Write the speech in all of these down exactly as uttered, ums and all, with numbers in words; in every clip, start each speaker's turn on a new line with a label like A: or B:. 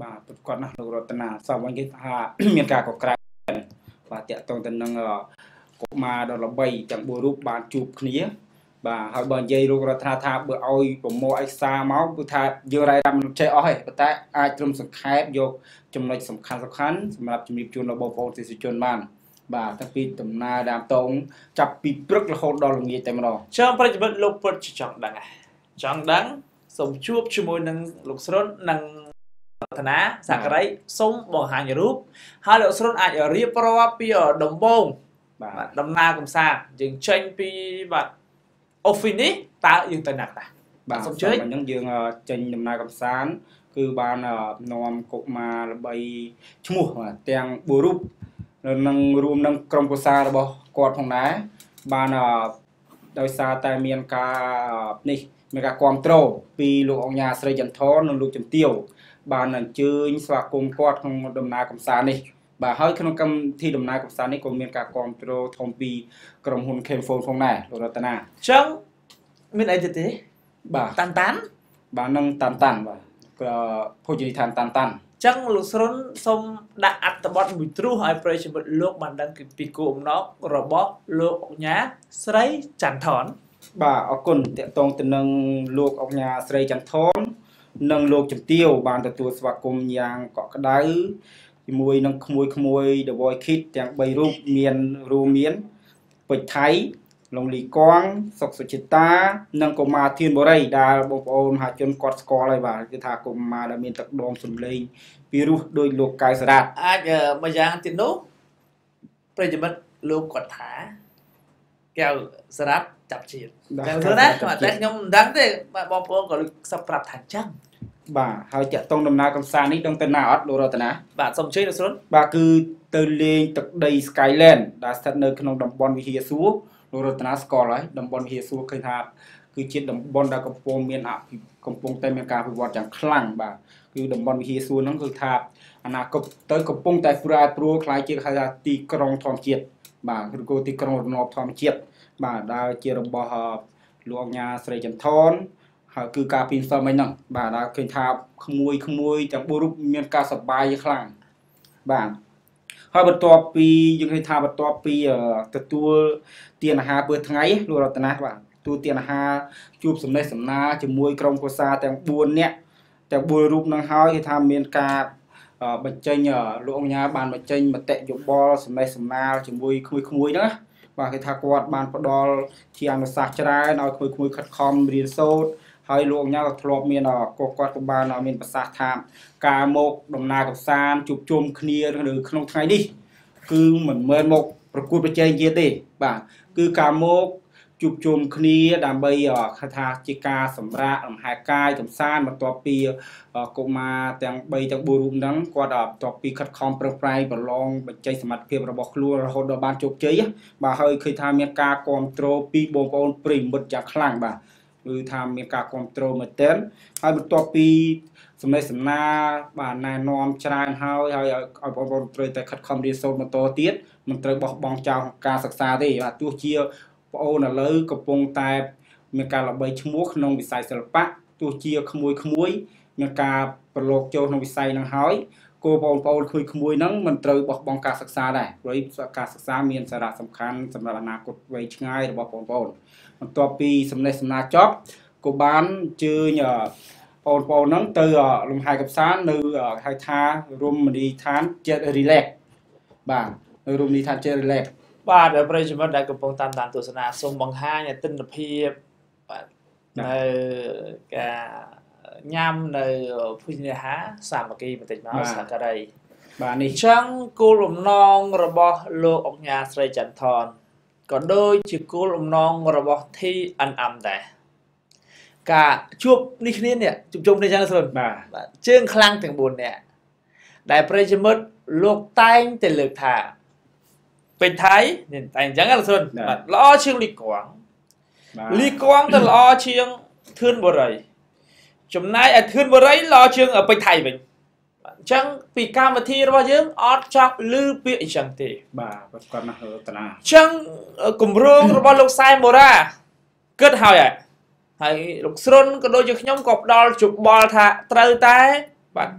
A: បាទប្រកបណាស់លោករតនាសមវិញគេថាមានការកក្រៅបាទតាក់ទងទៅនឹងកុមារដល់ល្បីទាំងបួនរូបបានជួបគ្នាបាទហើយបើនិយាយលោករតនាថាបើឲ្យប្រមូលឯកសារមកគឺថាយើងរាយរាប់មិនចេះអស់ទេប៉ុន្តែអាចត្រឹមសង្ខេបយកចំណុចសំខាន់សំខាន់សម្រាប់ជំរាបជូនដល់បងប្អូនទេសនិជនបានបាទតាំងពីដំណើរដើមតងចាប់ពីព្រឹករហូតដល់ល្ងាចតែម្ដង
B: ចាំប្រិយមិត្តលោកពុតចង់ដឹងចង់ដឹងសូមជួបជាមួយនឹងលោកស្រុននិងរតនាសក្តិសូមបង្ហាញរូបហើយលោកស្រុនអាចរៀបរាប់ពីដំបូងបាទដំណើរកំសាន្តយើងចេញពីបាទអូហ្វីសនេះតើយើងទៅណាក់តា
A: បាទសូមជឿអញ្ចឹងយើងចេញដំណើរកំសាន្តគឺបាននាំកុមារល្បីឈ្មោះទាំងបួនរូបនឹងរួមនឹងក្រុមគ្រួសាររបស់គាត់ផងដែរបានដោយសារតែមានការនេះមានការគ្រប់គ្រងពីលោកអង្គញាស្រីចន្ទថននិងលោកជំទាវបានអញ្ជើញស្វាគមន៍គាត់ក្នុងដំណើរកំសាន្តនេះបាទហើយក្នុងកម្មវិធីដំណើរកំសាន្តនេះក៏មានការគ្រប់គ្រងធំពីក្រុមហ៊ុន Camphone ផងដែរលោករតនា
B: អញ្ចឹងមានអីទៅទេ
A: បាទ
B: តាន់តាន់
A: បាទនឹងតាន់តាន់បាទក៏ភោជនីយដ្ឋានតាន់តាន់
B: អញ្ចឹងលោកស្រុនសូមដាក់អត្ថបទមួយទ្រុសឲ្យប្រិយមិត្តលោកបានដឹងពីគោលបំណងរបស់លោកអង្គញាស្រីចន្ទថន
A: បាទអរគុណតកតងទៅនឹងលោកអង្គញាស្រីចន្ទថននិងលោកជំទាវបានទទួលស្វាគមន៍យ៉ាងកក់ក្ដៅជាមួយនឹងក្មួយក្មួយ The Voice Kids ទាំងបីរូបមានរួមមានពេជ្រថៃលោកលីកងសុកសុចិតានិងកុមារធានបូរីដែលបងប្អូនមហាជនគាត់ស្គាល់ហើយបាទគឺថាកុមារដែលមានទឹកដមសម្លេងពីរោះដោយលោកកៅសរ៉ាត
B: អាចមួយយ៉ាងទៀតនោះប្រិយមិត្តលោកគាត់ថាកៅសរ៉ាតចាប់ជាតិកៅសរ៉ាតតែខ្ញុំមិនដឹងទេបងប្អូនក៏សឹកប្រាប់ថាអញ្ចឹង
A: បាទហើយតាក់ទងដំណើរកំសាន្តនេះដឹងទៅណាអត់លោករតនា
B: បាទសូមជឿលោកស្រុន
A: បាទគឺទៅលេងទឹកដី Skyland ដែលស្ថិតនៅក្នុងតំបន់វិហារសួរលោករតនាស្គាល់ហើយតំបន់វិហារសួរឃើញថាគឺជាតំបន់ដែលកំពុងមានអភិកំពុងតែមានការវិវត្តយ៉ាងខ្លាំងបាទគឺតំបន់វិហារសួរហ្នឹងគឺថាអនាគតទៅកំពុងតែប្រែប្រួលคล้ายជាហៅថាទីក្រុងធម្មជាតិបាទឬក៏ទីក្រុងរណបធម្មជាតិបាទដែលជារបស់លោកអង្គញាស្រីចន្ទថនហើយគឺការពីសិលមិញហ្នឹងបាទដែលឃើញថាក្មួយក្មួយទាំងបួនរូបមានការសប្បាយខ្លាំងបាទហើយបន្ទាប់ពីយើងឃើញថាបន្ទាប់ពីទទួលទានអាហារពេលថ្ងៃលោករតនាបាទទទួលទានអាហារជួបសំណេះសំណាលជាមួយក្រុមគ្រួសារទាំងបួននាក់ទាំងបួនរូបហ្នឹងហើយគេថាមានការបញ្ចេញលោកអង្គញាបានបញ្ចេញមតិយោបល់សំណេះសំណាលជាមួយក្មួយក្មួយហ្នឹងបាទគេថាគាត់បានផ្ដល់ជាអនុសាសន៍ច្រើនឲ្យក្មួយក្មួយខិតខំរៀនសូត្រហើយលោកអង្គញាក៏ធ្លាប់មានគាត់គាត់ក៏បានមានប្រសាសន៍ថាការមកដំណើរកម្សាន្តជួបជុំគ្នានៅក្នុងថ្ងៃនេះគឺមិនមែនមកប្រកួតប្រជែងទៀតទេបាទគឺការមកជួបជុំគ្នាដើម្បីគេថាជាការសម្រាកលំហែកាយកម្សាន្តបន្ទាប់ពីកុមារទាំងបីទាំងបួនរូបហ្នឹងគាត់បន្ទាប់ពីខិតខំប្រឹងប្រែងប្រឡងបញ្ចេញសមត្ថភាពរបស់ខ្លួនរហូតដល់បានជោគជ័យបាទហើយឃើញថាមានការគ្រប់គ្រងពីបងប្អូនប្រិយមិត្តយ៉ាងខ្លាំងបាទគឺថាមានការគ្រប់គ្រងមែនទែនហើយបន្ទាប់ពីសម្លេងសំណាបាទណែនាំច្រើនហើយហើយឲ្យបងប្អូនត្រូវតែខិតខំរៀនសូត្របន្តទៀតមិនត្រូវបោះបង់ចោលការសិក្សាទេបាទទោះជាបងប្អូនឥឡូវកំពុងតែមានការល្បីឈ្មោះក្នុងវិស័យសិល្បៈទោះជាក្មួយក្មួយមានការប្រឡូកចូលក្នុងវិស័យហ្នឹងហើយគោលបងប្អូនក្មួយក្មួយហ្នឹងមិនត្រូវបោះបង់ការសិក្សាដែរព្រោះការសិក្សាមានសារៈសំខាន់សម្រាប់អនាគតវែងឆ្ងាយរបស់បងប្អូនបន្ទាប់ពីសម្លេងសំណាចប់ក៏បានអញ្ជើញបងប្អូនហ្នឹងទៅលំហែកម្សាន្តនៅហៅថារមណីយដ្ឋានចិត្ត relax បាទនៅរមណីយដ្ឋានចិត្ត relax
B: បាទដល់ប្រិយមិត្តដែលកំពុងតាមដានទស្សនាសូមបង្ហាញទិដ្ឋភាពបាទនៅការញ៉ាំនៅភោជនីយដ្ឋានសាមគ្គីបន្តិចមកសក្តិ
A: បាទនេះ
B: ចឹងគោលបំណងរបស់លោកអង្គញាស្រីចន្ទថនក៏ដូចជាគោលបំណងរបស់ ធី អិន អឹម ដែរការជួបនេះគ្នានេះជួបជុំគ្នាចឹងស្រួល
A: បាទ
B: បាទជើងខ្លាំងទាំងបួននាក់ដែលប្រិយមិត្តលោកតែងតែលើកថាពេជ្រថៃតែអញ្ចឹងស្រួលបាទល្អជាងលីកងលីកងទៅល្អជាងធឿនបូរីចំណែកឲ្យធឿនបូរីល្អជាងពេជ្រថៃវិញអញ្ចឹងពីកម្មវិធីរបស់យើងអត់ចង់លឺពាក្យអញ្ចឹងទេ
A: បាទគាត់ណាស់រតនា
B: អញ្ចឹងគម្រោងរបស់លោកសែមបូរ៉ាគិតហើយហើយលោកស្រុនក៏ដូចជាខ្ញុំក៏ផ្ដល់ជបល់ថាត្រូវតែបាទ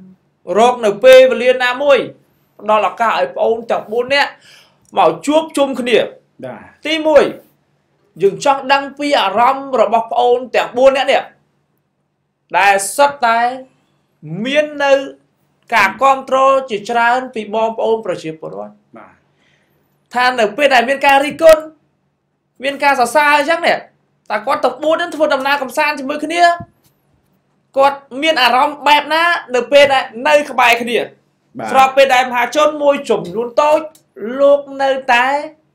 B: រកនៅពេលវេលាណាមួយដល់ឱកាសឲ្យបងអូនទាំងbốnនាក់មកជួបជុំគ្នាទីមួយយើងចង់ដឹងពីអារម្មណ៍របស់បងអូនទាំងbốnនាក់នេះដែលសុទ្ធតែមាននៅការគ្រប់គ្រងជាច្រើនពីបងប្អូនប្រជាពលរដ្ឋបាទថានៅពេលដែលមានការរីកគុណមានការសរសើរអញ្ចឹងនេះតែគាត់ទាំងbốnនឹងធ្វើដំណើរកំសាន្តជាមួយគ្នាគាត់មានអារម្មណ៍បែបណានៅពេលដែលនៅក្បែរគ្នាស្របពេលដែលមហាជនមួយចំនួនតូចលោកនៅតែ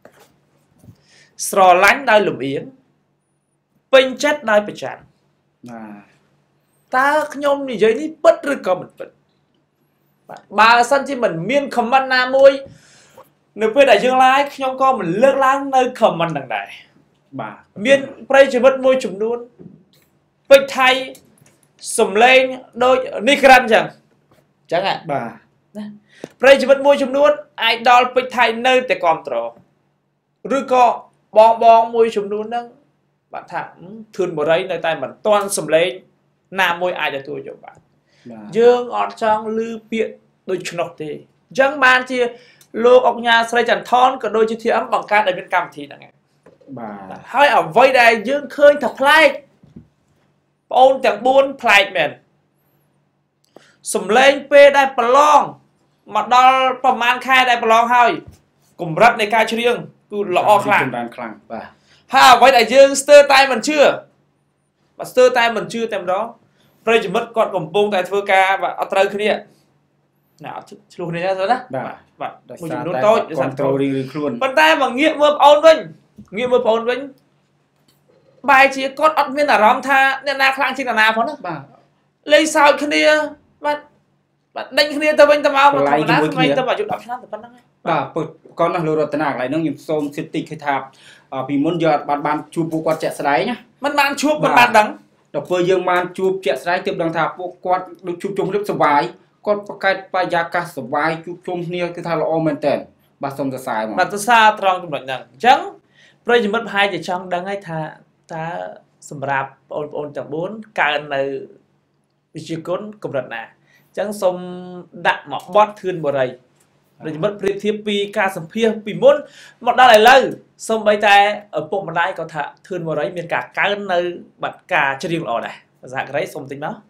B: ស្រឡាញ់ដោយលំអៀងពេញចិត្តដោយប្រច័ណ្ឌតើខ្ញុំនិយាយនេះពិតឬក៏មិនពិតបាទបើសិនជាមិនមាន comment ណាមួយនៅពេលដែលយើង live ខ្ញុំក៏មិនលើកឡើងនៅ comment ហ្នឹងដែរបាទមានប្រិយជីវិតមួយចំនួនពេជ្រថៃសំឡេងដូចនេះក្រាន់អញ្ចឹងអញ្ចឹងហ่ะបាទណាប្រិយជីវិតមួយចំនួនអាយដល់ពេជ្រថៃនៅតែគ្រប់ត្រឬក៏បងបងមួយចំនួនហ្នឹងបាទថាធឿនបរិយនៅតែមិនទាន់សំឡេងណាមួយអាចទទួលយកបានយើងអត់ចង់ឮពាក្យដូចឆ្នោះទេអញ្ចឹងបានជាលោកអុកញ៉ាស្រីចន្ទថនក៏ដូចជា ធី អឹម បង្កើតឲ្យមានកម្មវិធីហ្នឹងបាទហើយអ្វីដែលយើងឃើញថាប្លែកបងអូនទាំងbốnប្លែកមែនសំឡេងពេលដែលប្រឡងមកដល់ប្រហែលខែដែលប្រឡងហើយកម្រិតនៃការច្រៀងគឺល្អខ្លាំងបានខ្លាំងបាទហើយអ្វីដែលយើងស្ទើរតែមិនជឿបាទស្ទើរតែមិនជឿតែម្ដងប្រិយមិត្តគាត់កំពុងតែធ្វើការបាទអត់ត្រូវគ្នាណាអត់ឆ្លោះគ្នាទេណាបាទបាទមួយចំនួនតូចគាត់ត្រូវរៀងរៀងខ្លួនប៉ុន្តែមកងាកមើលបងអូនវិញងាកមើលបងអូនវិញបែរជាគាត់អត់មានអារម្មណ៍ថាអ្នកណាខ្លាំងជាងអ្នកណាផងណាបាទលេងសើចគ្នាបាទបាទដេញគ្នាទៅវិញទៅមកមកធម្មតាស្វែងទៅអាយុ10ឆ្នាំទៅប៉ុណ្្នឹងបាទពុតគាត់ណាស់លោករតនាកន្លែងហ្នឹងខ្ញុំសូមសិទ្ធិឃើញថាពីមុនយកបានបានជួបពួកគាត់ជាក់ស្ដែងណាមិនបានជួបមិនបានដឹងដល់ពេលយើងបានជួបជាក់ស្ដែងទើបដឹងថាពួកគាត់ដូចជួបជុំគ្នាសុវ័យគាត់បង្កើតបរិយាកាសសុវ័យជួបជុំគ្នាគឺថាល្អមែនតើបាទសូមសរសើរមកបាទសរសើរត្រង់ចំណុចហ្នឹងអញ្ចឹងប្រិយមិត្តប្រហែលជាចង់ដឹងហើយថាតើសម្រាប់បងប្អូនទាំងbốnកើននៅវិជាគុណកម្រិតណាអញ្ចឹងសូមដាក់មកបត់ធឿនបរិយប្រិយមិត្តប្រៀបធៀបពីការសម្ភាសពីមុនមកដល់ឥឡូវសូម្បីតែឪពុកម្ដាយក៏ថាធឿនបរិយមានការកើននៅបាត់ការច្រៀងល្អដែរសហការីសូមតិចមក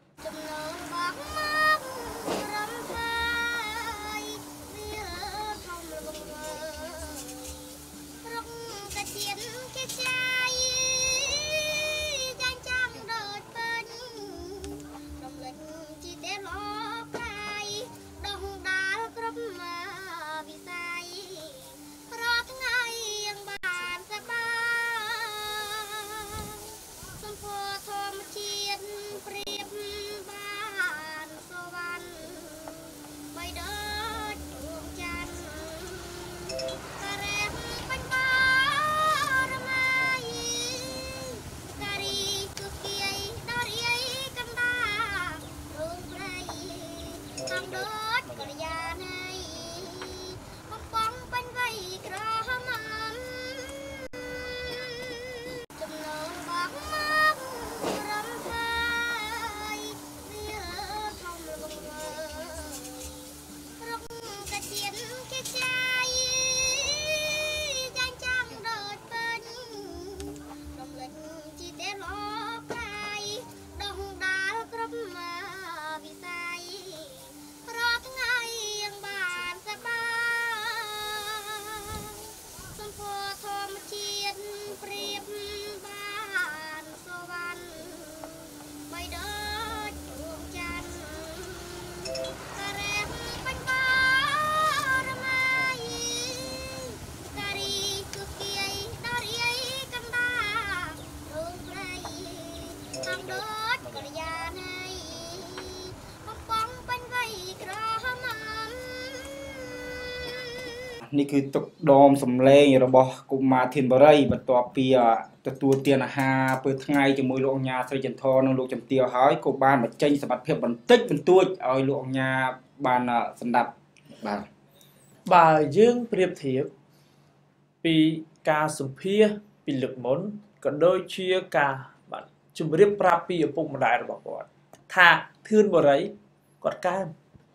B: នេះគឺទឹកដមសំឡេងរបស់កុមារធានបរិយបន្ទាប់ពីទទួលទានអាហារពេលថ្ងៃជាមួយលោកអញ្ញាស្រីចន្ទថននិងលោកចំទាវហើយក៏បានបញ្ចេញសមត្ថភាពបន្តិចបន្តួចឲ្យលោកអញ្ញាបានសម្ដាប់បាទបើយើងប្រៀបធៀបពីការសម្ភាសពីលើកមុនក៏ដូចជាការបាទជម្រាបប្រាប់ពីឪពុកម្ដាយរបស់គាត់ថាធឿនបរិយគាត់កើន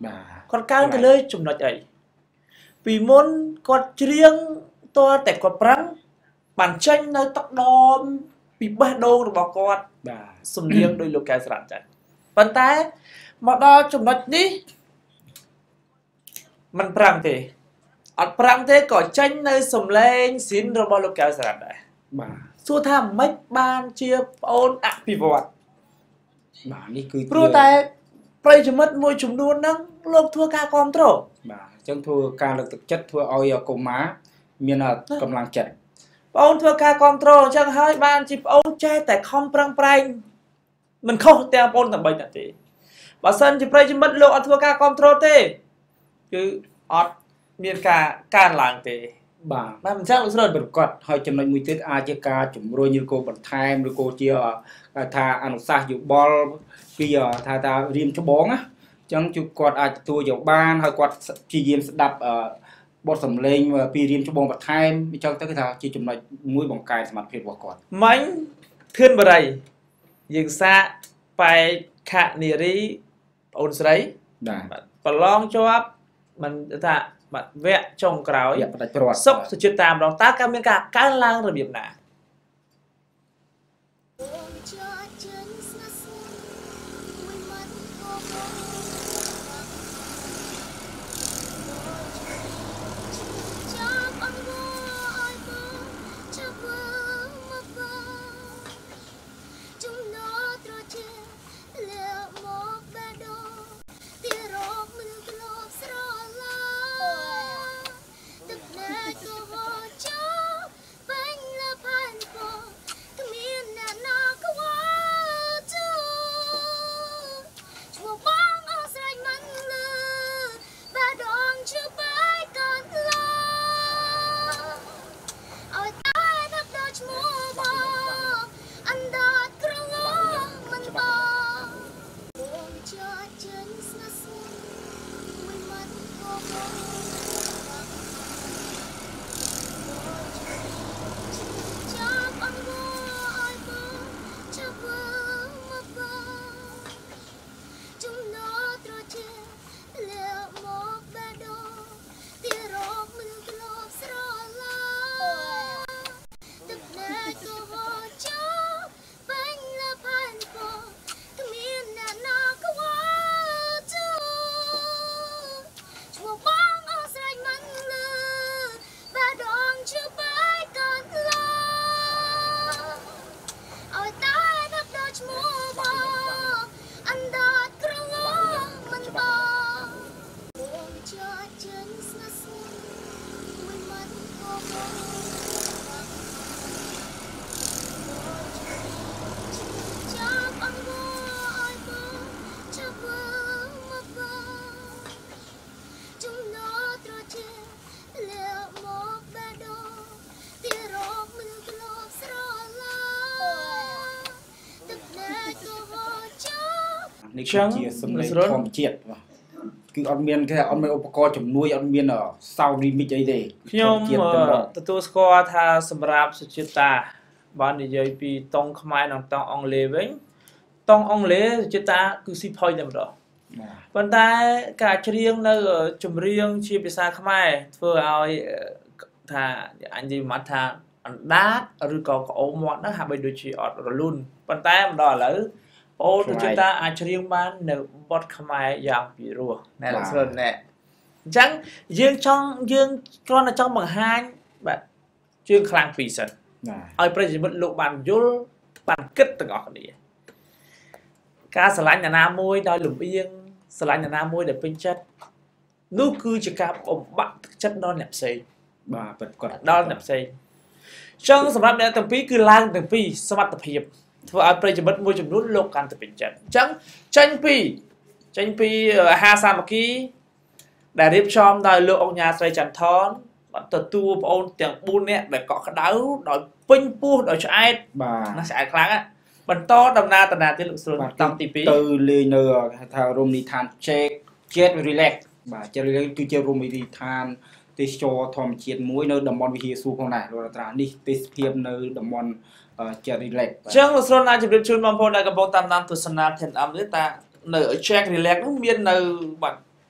B: គាត់កើនទៅលើចំណុចអីពីមុនគាត់ច្រៀងតើតែគាត់ប្រឹងបានចេញនៅទឹកដមពីបេះដូងរបស់គាត់បាទសំនៀងដោយលោកកែវស្រៈចាប៉ុន្តែមកដល់ចំណុចនេះมันប្រាំងទេអត់ប្រាំងទេក៏ចេញនៅសំឡេងស៊ីនរបស់លោកកែវស្រៈដែរបាទសួរថាមិនបានជាប្អូនអភិវឌ្ឍ
A: បាទនេះគឺ
B: ព្រោះតែប្រិយមិត្តមួយចំនួនហ្នឹងលោកធ្វើការគ្រប់គ្រង
A: បាទអញ្ចឹងធ្វើការលើកទឹកចិត្តធ្វើឲ្យកុមារមានកម្លាំងចិត្ត
B: បងអូនធ្វើការគ្រប់គ្រងអញ្ចឹងហើយបានជាបងអូនចេះតែខំប្រឹងប្រែងមិនខុសទាំងបងអូនតែបីតែទេបើសិនជាប្រិយមិត្តលោកអត់ធ្វើការគ្រប់គ្រងទេគឺអត់មានការកើនឡើងទេ
A: បាទ
B: បាទអញ្ចឹងលោកស្រី
A: ប្រកាសហើយចំណុចមួយទៀតអាចជាការជំរុញឬក៏បន្ថែមឬក៏ជាថាអនុសាសន៍យោបល់ពីថាថារៀមច្បងណាអញ្ចឹងជួគាត់អាចទទួលយកបានហើយគាត់ព្យាយាមស្ដាប់បទសម្លេងពីរៀមច្បងបន្ថែមអញ្ចឹងទៅគឺថាជាចំណុចមួយបង្កើនសមត្ថភាពរបស់គាត់
B: មាញ់ធឿនបរិយយើងសាកបែកខនារីបងអូនស្រី
A: បាទ
B: ប្រឡងជាប់មិនថាបាទវគ្គចុងក្រោយ
A: ផ្ដាច់ព្រាត់
B: សុខសុចិត្តតាមដងតើការមានការកើនឡើងរបៀបណា
A: នេះគឺជាសម្លេងធម្មជាតិបាទគឺអត់មានគេអត់មានឧបករណ៍ជំនួយអត់មាន sound remix អីទេ
B: ខ្ញុំទទួលស្គាល់ថាសម្រាប់សុជាតាបាននិយាយពីតង់ខ្មែរនិងតង់អង់គ្លេសវិញតង់អង់គ្លេសសុជាតាគឺស៊ីផុយតែម្ដងប៉ុន្តែការច្រៀងនៅចម្រៀងជាភាសាខ្មែរធ្វើឲ្យថាអញនិយាយមកថាអណ្ដាតឬក៏ក្អូមមាត់ហ្នឹងហាក់បីដូចជាអត់រលូនប៉ុន្តែម្ដងឥឡូវអូទៅជិតតាអាចច្រៀងបាននៅបទខ្មែរយ៉ាងពីរោះណែលោកស្រីណែអញ្ចឹងយើងចង់យើងគ្រាន់តែចង់បង្ហាញបាទជើងខ្លាំងពីរសិនឲ្យប្រិយមិត្តលោកបានយល់បានគិតទាំងអស់គ្នាការស្រឡាញ់អ្នកណាមួយដោយលំអៀងស្រឡាញ់អ្នកណាមួយដែលពេញចិត្តនោះគឺជាការបំបាក់ទឹកចិត្តដល់អ្នកផ្សេង
A: បាទពិតគាត់
B: ដល់អ្នកផ្សេងអញ្ចឹងសម្រាប់អ្នកទាំងពីរគឺឡើងទាំងពីរសមត្ថភាពធ្វើឲ្យប្រិយមិត្តមួយចំនួនលោកកាន់តែពេញចិត្តអញ្ចឹងចេញពីចេញពីអាហារសាមគ្គីដែលរៀបចំដោយលោកអង្គញាស្រីចន្ទថនបាទទទួលបងអូនទាំងបួននាក់ដែលកក់ក្ដៅដោយពេញពោះដោយឆ្អែត
A: បាទ
B: ណាឆ្អែតខ្លាំងណាបន្តដំណើរតាណាទៀតលោកស្រួលតាំងទីពីរ
A: ទៅលេងនៅគេថារមណីយដ្ឋាន Jet Relax បាទ Jet Relax គឺជារមណីយដ្ឋានទេសចរធម្មជាតិមួយនៅតំបន់វិហារសួរផងដែរលោកតានេះទេសភាពនៅតំបន់ Jet Relax
B: អញ្ចឹងលោកស្រួលអាចជម្រាបជូនបងប្អូនដែលកំពុងតាមដានទស្សនា ten M នេះតានៅ Jet Relax នោះមាននៅបាទ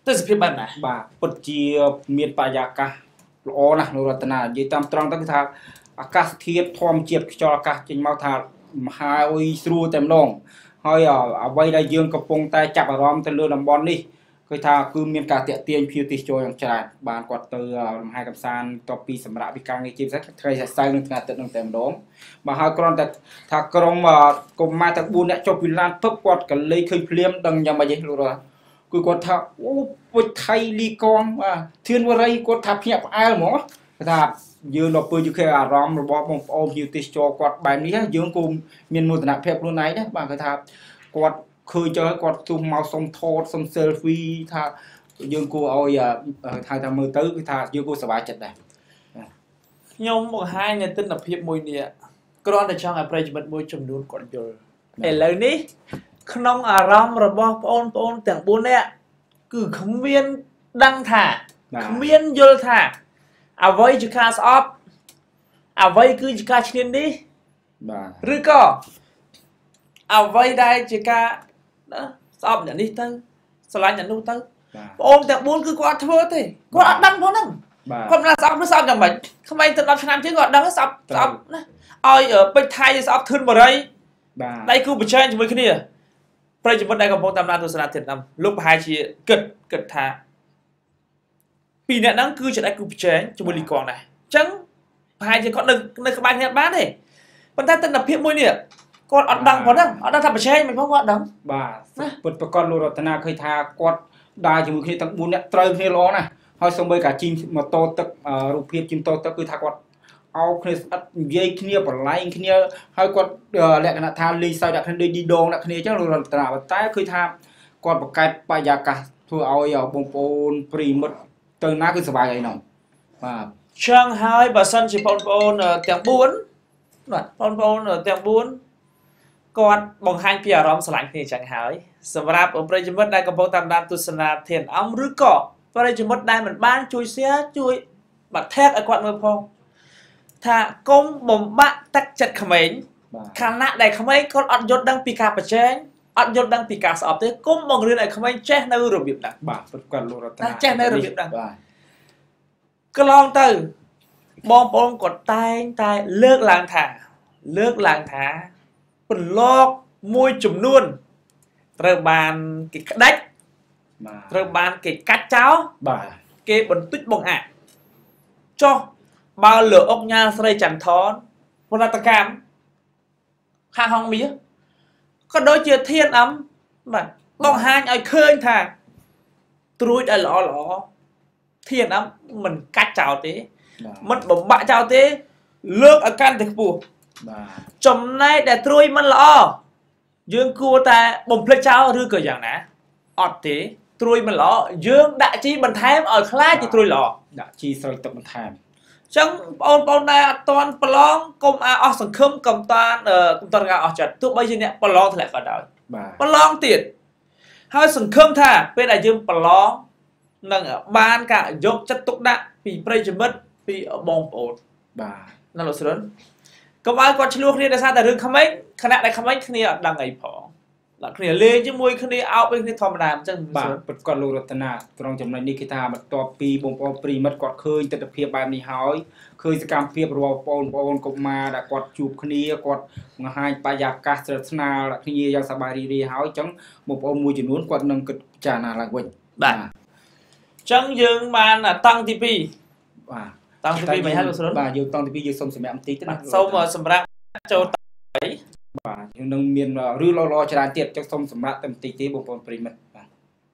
B: ទៅសភាពបែបណា
A: បាទពិតជាមានបរិយាកាសល្អណាស់នៅរតនានិយាយតាមត្រង់ទៅគឺថាអាកាសធាតុធម្មជាតិខ្យល់អាកាសចេញមកថាមហាអុយស្រួលតែម្ដងហើយអ្វីដែលយើងកំពុងតែចាប់អារម្មណ៍ទៅលើតំបន់នេះគឺថាគឺមានការតាក់ទាញភ្ញៀវទេសចរយ៉ាងច្រើនបានគាត់ទៅលំហែកំសាន្តតពីសម្រាប់វិការងារជាពិសេសថ្ងៃសៅរ៍និងថ្ងៃអាទិត្យនឹងតែម្ដងបាទហើយគ្រាន់តែថាក្រុមកុមារទាំងបួនអ្នកចុះពីឡានពឹបគាត់ក៏លេខឃើញភ្លាមដឹងយ៉ាងម៉េចទេលោករស់គឺគាត់ថាអូពុជថៃលីកងបាទធឿនវរីគាត់ថាភ្ញាក់ផ្អើលហ្មងគាត់ថាយើងដល់ពេលយើងឃើញអារម្មណ៍របស់បងប្អូនភ្ញៀវទេសចរគាត់បែបនេះយើងក៏មានមោទនភាពខ្លួនឯងដែរបាទគាត់ថាគាត់ឃើញចឹងគាត់ទុំមកសុំថតសុំ selfie ថាយើងគួរឲ្យហៅថាមើលទៅគឺថាយើងគួរសប្បាយចិត្តដែរ
B: ខ្ញុំបង្ហាញនៅទិដ្ឋភាពមួយនេះគ្រាន់តែចង់ឲ្យប្រិយមិត្តមួយចំនួនគាត់យល់ឥឡូវនេះក្នុងអារម្មណ៍របស់បងប្អូនទាំងបួននាក់គឺគ្មានដឹងថាគ្មានយល់ថាអ្វីជាការស្អប់អ្វីគឺជាការឈ្នានីស
A: បាទ
B: ឬក៏អ្វីដែលជាការស្អប់អ្នកនេះទៅស្រឡាញ់អ្នកនោះទៅបងអូនទាំងបួនគឺគាត់អត់ធ្វើទេគាត់អត់ដឹងផងហ្នឹងគាត់មិនស្អប់ឬស្អប់យ៉ាងម៉េចក្មេងទៅដប់ឆ្នាំជាងគាត់ដឹងស្អប់ស្អប់ណាឲ្យពេជ្រថៃស្អប់ធឿនបរិយ
A: បាទ
B: ដៃគូប្រជែងជាមួយគ្នាប្រិយមិត្តដែលកំពុងតាមដានទស្សនាធាតុតាមលោកប្រហែលជាគិតគិតថាពីរអ្នកហ្នឹងគឺជាដៃគូប្រជែងជាមួយលីកងដែរអញ្ចឹងប្រហែលជាគាត់នៅនៅក្បែរគ្នាបានទេប៉ុន្តែទិដ្ឋភាពមួយនេះគាត់អត់ដឹងផងហ្នឹងអត់ដឹងថាប្រជែងមិនផងគាត់ដឹង
A: បាទពិតប្រកបលោករតនាឃើញថាគាត់ដើរជាមួយគ្នាទាំងបួនអ្នកត្រូវគ្នាល្អណាស់ហើយសូម្បីកាជីងម៉ូតូទឹករូបភាពជីមតូទឹកគឺថាគាត់អោបគ្នាស្អិតនិយាយគ្នាបលែងគ្នាហើយគាត់លក្ខណៈថាលេងសើចដាក់គ្នាដូចឌីដងដាក់គ្នាអញ្ចឹងលោករតនាតែឃើញថាគាត់បង្កើតបរិយាកាសធ្វើឲ្យបងប្អូនប្រិមិត្តទៅណាគឺសប្បាយហើយហ្នឹងបាទ
B: ចឹងហើយបើសិនជាបងប្អូនទាំងបួនបាទបងប្អូនទាំងបួនគាត់បង្ហាញពីអារម្មណ៍ស្រឡាញ់គ្នាចឹងហើយសម្រាប់ប្រិយមិត្តដែលកំពុងតាមដានទស្សនាធានអំឬក៏ប្រិយមិត្តដែលមិនបានជួយ share ជួយបាត់ tag ឲ្យគាត់មើលផងថាកុំបំបាក់ទឹកចិត្តក្មេងខណៈដែលក្មេងគាត់អត់យល់ដឹងពីការប្រជែងអត់យល់ដឹងពីការស្អប់ទេកុំបង្រៀនឲ្យក្មេងចេះនៅរបៀបហ្នឹង
A: បាទព្រោះគាត់លោករតនា
B: ចេះនៅរបៀបហ្នឹងបាទកន្លងទៅបងប្អូនគាត់តែងតែលើកឡើងថាលើកឡើងថាប្រឡកមួយចំនួនត្រូវបានគេក្តាច់
A: បាទ
B: ត្រូវបានគេកាត់ចោល
A: បាទ
B: គេបន្តិចបង្អាក់ចុះបើលើអុកញ៉ាស្រីចន្ទថនផលិតកម្មខាងហងមាសក៏ដូចជាធានអំបាទបង្ហាញឲ្យឃើញថាត្រួយដែលល្អល្អធានអំមិនកាច់ចោលទេមិនបំបាក់ចោលទេលើកឲ្យកាន់តែខ្ពស់
A: បាទ
B: ចំណែកដែលត្រួយមិនល្អយើងគួរតែបំភ្លេចចោលឬក៏យ៉ាងណាអត់ទេត្រួយមិនល្អយើងដាក់ជីបន្ថែមឲ្យខ្លាចជាត្រួយល្អ
A: ដាក់ជីស្រោចទឹកបន្ថែម
B: អញ្ចឹងបងប្អូនដែលអត់ទាន់ប្រឡងកុំអាអស់សង្ឃឹមកុំតានកុំតានការអស់ចិត្តទោះបីជាអ្នកប្រឡងធ្លាក់ក៏ដោយប្រឡងទៀតហើយសង្ឃឹមថាពេលដែលយើងប្រឡងនឹងបានការយកចិត្តទុកដាក់ពីប្រិយមិត្តពីបងប្អូន
A: បាទ
B: ណាលោកស្រុនកុំឲ្យគាត់ឆ្លោះគ្នាដោយសារតែរឿងក្មេងខណៈដែលក្មេងគ្នាអត់ដឹងអីផងដល់គ្នាលេងជាមួយគ្នាអោបគ្នាធម្មតាអញ្ចឹង
A: បាទពិតគាត់លោករតនាត្រង់ចំណុចនេះគេថាបន្ទាប់ពីបងប្អូនប្រិមិត្តគាត់ឃើញទស្សនវិជ្ជាបែបនេះហើយឃើញសកម្មភាពរបស់បងប្អូនកុមារដែលគាត់ជួបគ្នាគាត់បង្ហាញបរិយាកាសស្និទ្ធស្នាលគ្នាយ៉ាងសប្បាយរីករាយហើយអញ្ចឹងបងប្អូនមួយចំនួនគាត់នឹងគិតពិចារណាឡើងវិញ
B: បាទអញ្ចឹងយើងបានតង់ទីពីរ
A: បាទ
B: តង់ទីពីរមិនហើយលោកស្រុន
A: បាទយើងតង់ទីពីរយើងសុំសម្រាប់បន្តិចទៅណា
B: សូមសម្រាប់ចូលត
A: ីបាទយើងនឹងមានរឿងល្អៗច្រើនទៀតចង់សុំសម្រាប់តែបន្តិចទេបងប្អូនប្រិមិត្តបាទ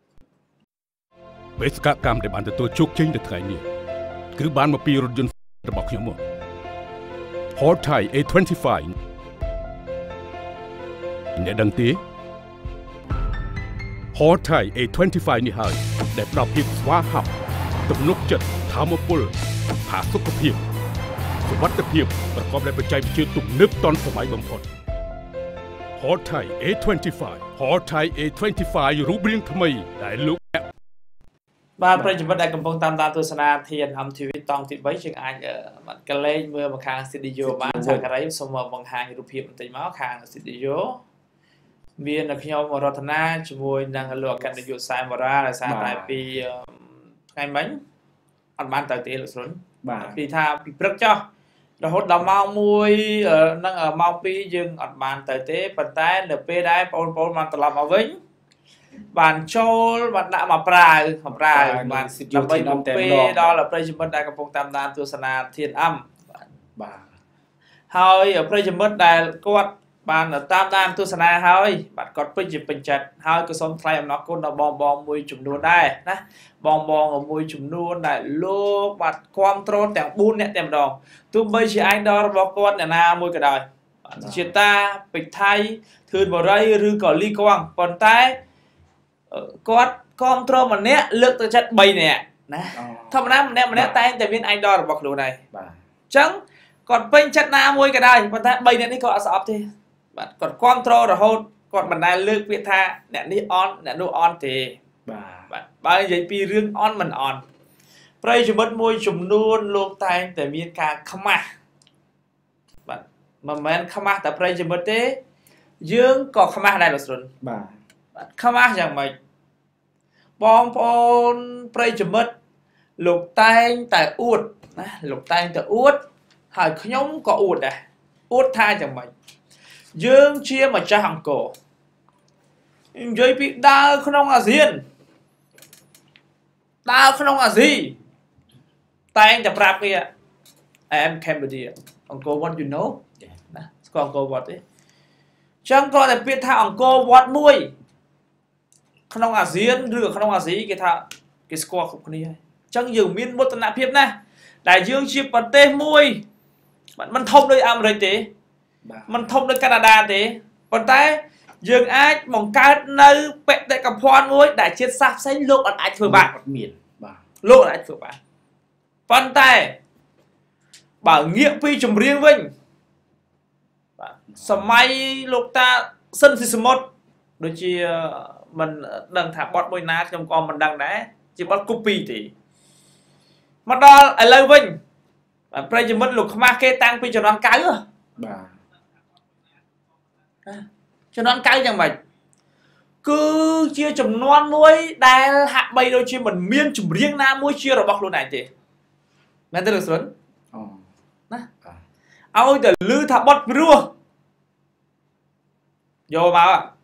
C: បេសកកម្មដែលបានទទួលជោគជ័យនៅថ្ងៃនេះគឺបានមកពីរថយន្តរបស់ខ្ញុំមក Ford Thai เอ ยี่สิบห้า អ្នកដឹងទេ Ford Thai เอ ยี่สิบห้า នេះហើយដែលផ្ដល់ភាពស្វាហាប់ទំនុកចិត្តធម្មពលផាសុខភាពសុវត្ថិភាពប្រកបដោយបច្ចេកវិទ្យាទំនើបទាន់សម័យបំផុត Ford Thai เอ ยี่สิบห้า Ford Thai เอ ยี่สิบห้า រូបរាងថ្មីដែលលោក
B: បាទប្រិយមិត្តដែលកំពុងតាមដានទស្សនាធានអំ ធី វី តង់ទីបីយើងអាចបាត់កលែងមើលមកខាង ស្ទូឌីយោបានសាការីសូមបង្ហាញរូបភាពបន្តិចមកខាង ស្ទូឌីយោមាននៅខ្ញុំរតនាជាមួយនឹងលោកកណ្ដយុទ្ធសែមរាដោយសារតែពីថ្ងៃមិញអត់បានទៅទេលោកស្រុនបាទពីថាពីព្រឹកចោះរហូតដល់ម៉ោងមួយនឹងម៉ោងពីរយើងអត់បានទៅទេប៉ុន្តែនៅពេលដែលបងប្អូនបានត្រឡប់មកវិញបានចូលបានដាក់មកប្រាវមកប្រាវបានដើម្បីបំពេដល់ប្រិយមិត្តដែលកំពុងតាមដានទស្សនាធានអំបាទហើយប្រិយមិត្តដែលគាត់បានតាមដានទស្សនាហើយបាទគាត់ពេញជាពេញចិត្តហើយក៏សូមថ្លែងអំណរគុណដល់បងបងមួយចំនួនដែរណាបងបងមួយចំនួនដែលលោកបាទគ្រប់គ្រងទាំងបួនអ្នកតែម្ដងទោះបីជា idol របស់គាត់អ្នកណាមួយក៏ដោយជាតាពេជ្រថៃធឿនបរិយឬក៏លីកងប៉ុន្តែគាត់គ្រប់គ្រងម្នាក់លើកទឹកចិត្តបីនាក់ណាធម្មតាម្នាក់ម្នាក់តែងតែមាន idol របស់ខ្លួនហើយបាទអញ្ចឹងគាត់ពេញចិត្តណាមួយក៏ដោយប៉ុន្តែបីនាក់នេះក៏អត់ស្អប់ទេបាទគាត់គ្រប់គ្រងរហូតគាត់មិនដែលលើកពាក្យថាអ្នកនេះអន់អ្នកនោះអន់ទេបាទបាទបើនិយាយពីរឿងអន់មិនអន់ប្រិយមិត្តមួយចំនួនលោកតែងតែមានការខ្មាស់បាទមិនមែនខ្មាស់តែប្រិយមិត្តទេយើងក៏ខ្មាស់ដែរលោកស្រុនបាទបាទខ្មាស់យ៉ាងម៉េចបងប្អូនប្រិយមិត្តលោកតែងតែអួតណាលោកតែងតែអួតហើយខ្ញុំក៏អួតដែរអួតថាយ៉ាងម៉េចយើងជាម្ចាស់អង្គរនិយាយពីដើរក្នុងអាស៊ានដើរក្នុងអាស៊ីតែងតែប្រាប់គេ I am Cambodia អង្គរ what you know ណាស្គាល់អង្គរ what ទេចឹងក៏តែពាក្យថាអង្គរ what មួយក្នុងអាស៊ានឬក្នុងអាស៊ីគេថាគេស្គាល់គ្រប់គ្នាហើយចឹងយើងមានមោទនភាពណាស់ដែលយើងជាប្រទេសមួយមិនធំដូចអាមេរិកទេមិនធំដូចកាណាដាទេប៉ុន្តែយើងអាចបង្កើតនៅបេតិកភណ្ឌមួយដែលជាតិសាសន៍ផ្សេងលោកអត់អាចធ្វើបានអត់មានបាទលោកអត់អាចធ្វើបានប៉ុន្តែបើងាកពីចម្រៀងវិញបាទសម័យលោកតាសិនស៊ីសមុទ្រដូចជាមិនដឹងថាបទមួយណាខ្ញុំក៏មិនដឹងដែរជាបទ copy ទេមកដល់ឥឡូវវិញបាទប្រិយមិត្តលោកខ្មាស់គេតាំងពីជំនាន់កៅបាទជំនាន់កៅយ៉ាងម៉េចគឺជាចំនួនមួយដែលហាក់បីដូចជាមិនមានចម្រៀងណាមួយជារបស់ខ្លួនឯងទេមែនទេលោកស្រុនអូណាឲ្យតែលឺថាបត់ព្រោះយកមក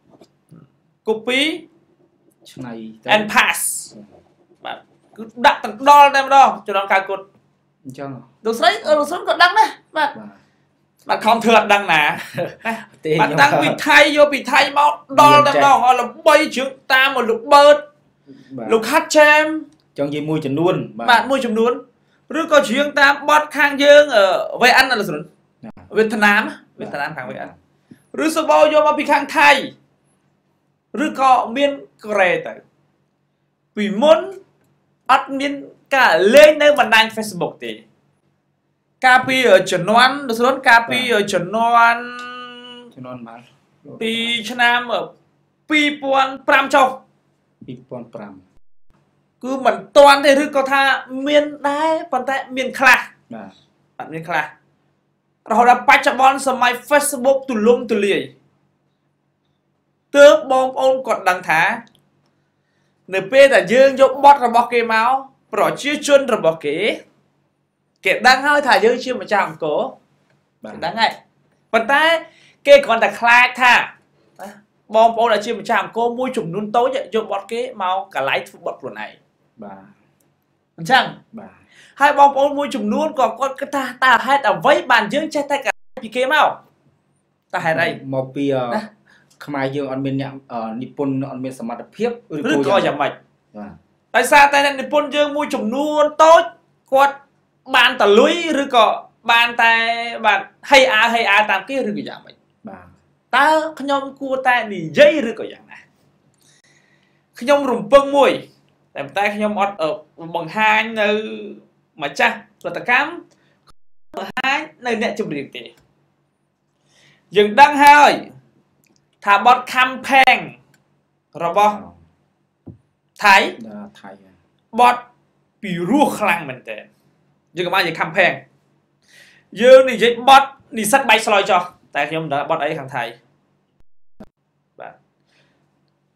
B: copy ឆ្នៃ and pass បាទគឺដាក់ទាំងដល់តែម្ដងជំនាន់កៅគាត់អញ្ចឹងលោកស្រីលោកស្រុនក៏ដឹងដែរបាទបាទខំធ្វើអត់ដឹងណាបាទតាំងពីថៃយកពីថៃមកដល់តែម្ដងឲ្យល្បីជើងតាមមកលោកបឺតលោកហាត់ចាម
A: ចង់និយាយមួយចំនួន
B: បាទមួយចំនួនឬក៏ជើងតាមបត់ខាងយើងវេអានលោកស្រុនវៀតណាមវៀតណាមខាងវេអានឬសបោយកមកពីខាងថៃឬក៏មានកូរ៉េទៅពីមុនអត់មានការលេងនៅបណ្ដាញ Facebook ទេកាលពីជំនាន់លោកស្រុនកាលពីជំនាន់
A: ជំនាន់ម៉ាល់
B: ពីឆ្នាំពីរពាន់ប្រាំចុះ
A: ពីរពាន់ប្រាំ
B: គឺមិនតាន់ទេឬក៏ថាមានដែរប៉ុន្តែមានខ្លះបាទអត់មានខ្លះរហូតដល់បច្ចុប្បន្នសម័យ Facebook ទូលំទូលាយទើបបងប្អូនគាត់ដឹងថានៅពេលដែលយើងយកបទរបស់គេមកប្រជាជនរបស់គេគេដឹងហើយថាយើងជាម្ចាស់អង្គរគេដឹងហើយប៉ុន្តែគេគ្រាន់តែខ្លាចថាបងប្អូនដែលជាម្ចាស់អង្គរមួយចំនួនតូចយកបទគេមកកន្លែងធ្វើបទខ្លួនឯងបាទអញ្ចឹងបាទហើយបងប្អូនមួយចំនួនក៏គាត់គិតថាតើហេតុអ្វីបានយើងចេះតែកន្លែងពីគេមកតើហេតុអី
A: មកពីខ្មែរយើងអត់មានអ្នកនិពន្ធអត់មានសមត្ថភាព
B: ឬក៏យ៉ាងម៉េចបាទដោយសារតែអ្នកនិពន្ធយើងមួយចំនួនតូចគាត់បានតលុយឬក៏បានតែបាទហេអាហេអាតាមគេឬក៏យ៉ាងម៉េចបាទតើខ្ញុំគួរតែនិយាយឬក៏យ៉ាងណាខ្ញុំរំពឹងមួយតែតែខ្ញុំអត់បង្ហាញនៅម្ចាស់ផលិតកម្មបង្ហាញនៅអ្នកចម្រៀងទេយើងដឹងហើយថាបទ campaign របស់ថៃ
A: ថៃ
B: បទពីរោះខ្លាំងមែនតើយើងក៏បាននិយាយ campaign យើងនិយាយបទនិស្សិតបែកស្លយចោះតែខ្ញុំមិនដឹងបទអីខាងថៃបាទ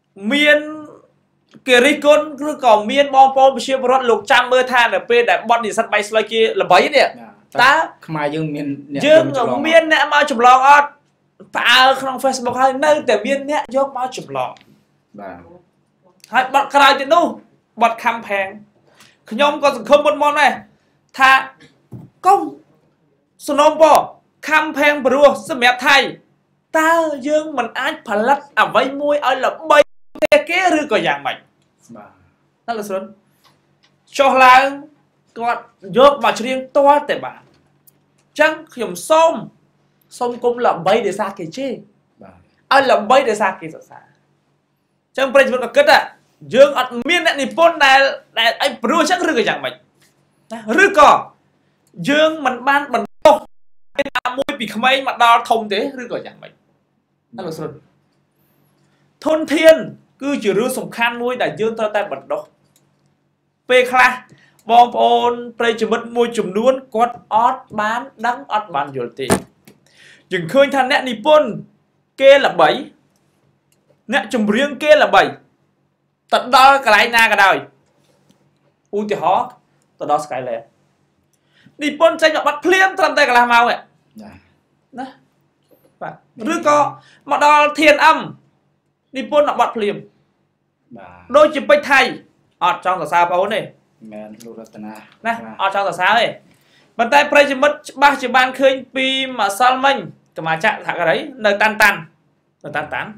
B: miên kia ri côn cứ còn miên bom bom bị siêu bớt lục trăm mưa than ở bên đại bọn đi sắt bay xoay kia là bấy nè ta
A: mà dương miên
B: dương ở miên nè mau chụp lò ót ta không Facebook hay nơiแต่miên nè dốc mau chụp lò hay bọn cái này đâu bọn cam phèn nhóm còn không một món này tha công snom bò cam phèn bro sơ mẹ thay ta dương mình ai phải lách à vay môi ai là bay cái rư có dạng mạnh đó là xuân cho là còn dốt mà riêng to để bà chẳng khiểm xôm xôm cũng là bay để xa kì chê ai là bay để xa kì xa xa chẳng bây giờ vẫn có kết à dương ọt miên này nipôn này này anh bro chắc rư có dạng mạnh rư có dương mình ban mình đâu cái môi bị không ai mà đo thông thế rư có dạng mạnh đó là xuân thôn thiên cứ chỉ rư sủng khăn nuôi đại dương tơ tay bật độc pe kha bom ôn pre chỉ mất môi chùm nuôn quạt ót bán đắng ót bán nhiều tiền chừng khơi than nè nipôn kê là bảy nè chùm riêng kê là bảy tận đó cái này na cái đời u thì họ tận đó cái này nipôn tranh nhọ bắt phim tận tay cái làm mau vậy nè rư có mà đo thiên âm nipôn nó bắt phim đôi chỉ bạch thầy ọt trong tờ sao bao này nè ọt trong tờ sao này bàn tay pre chỉ mất ba chỉ ban khơi pi mà sao mình cái mà chạm thả cái đấy nơi tan tan nơi tan tan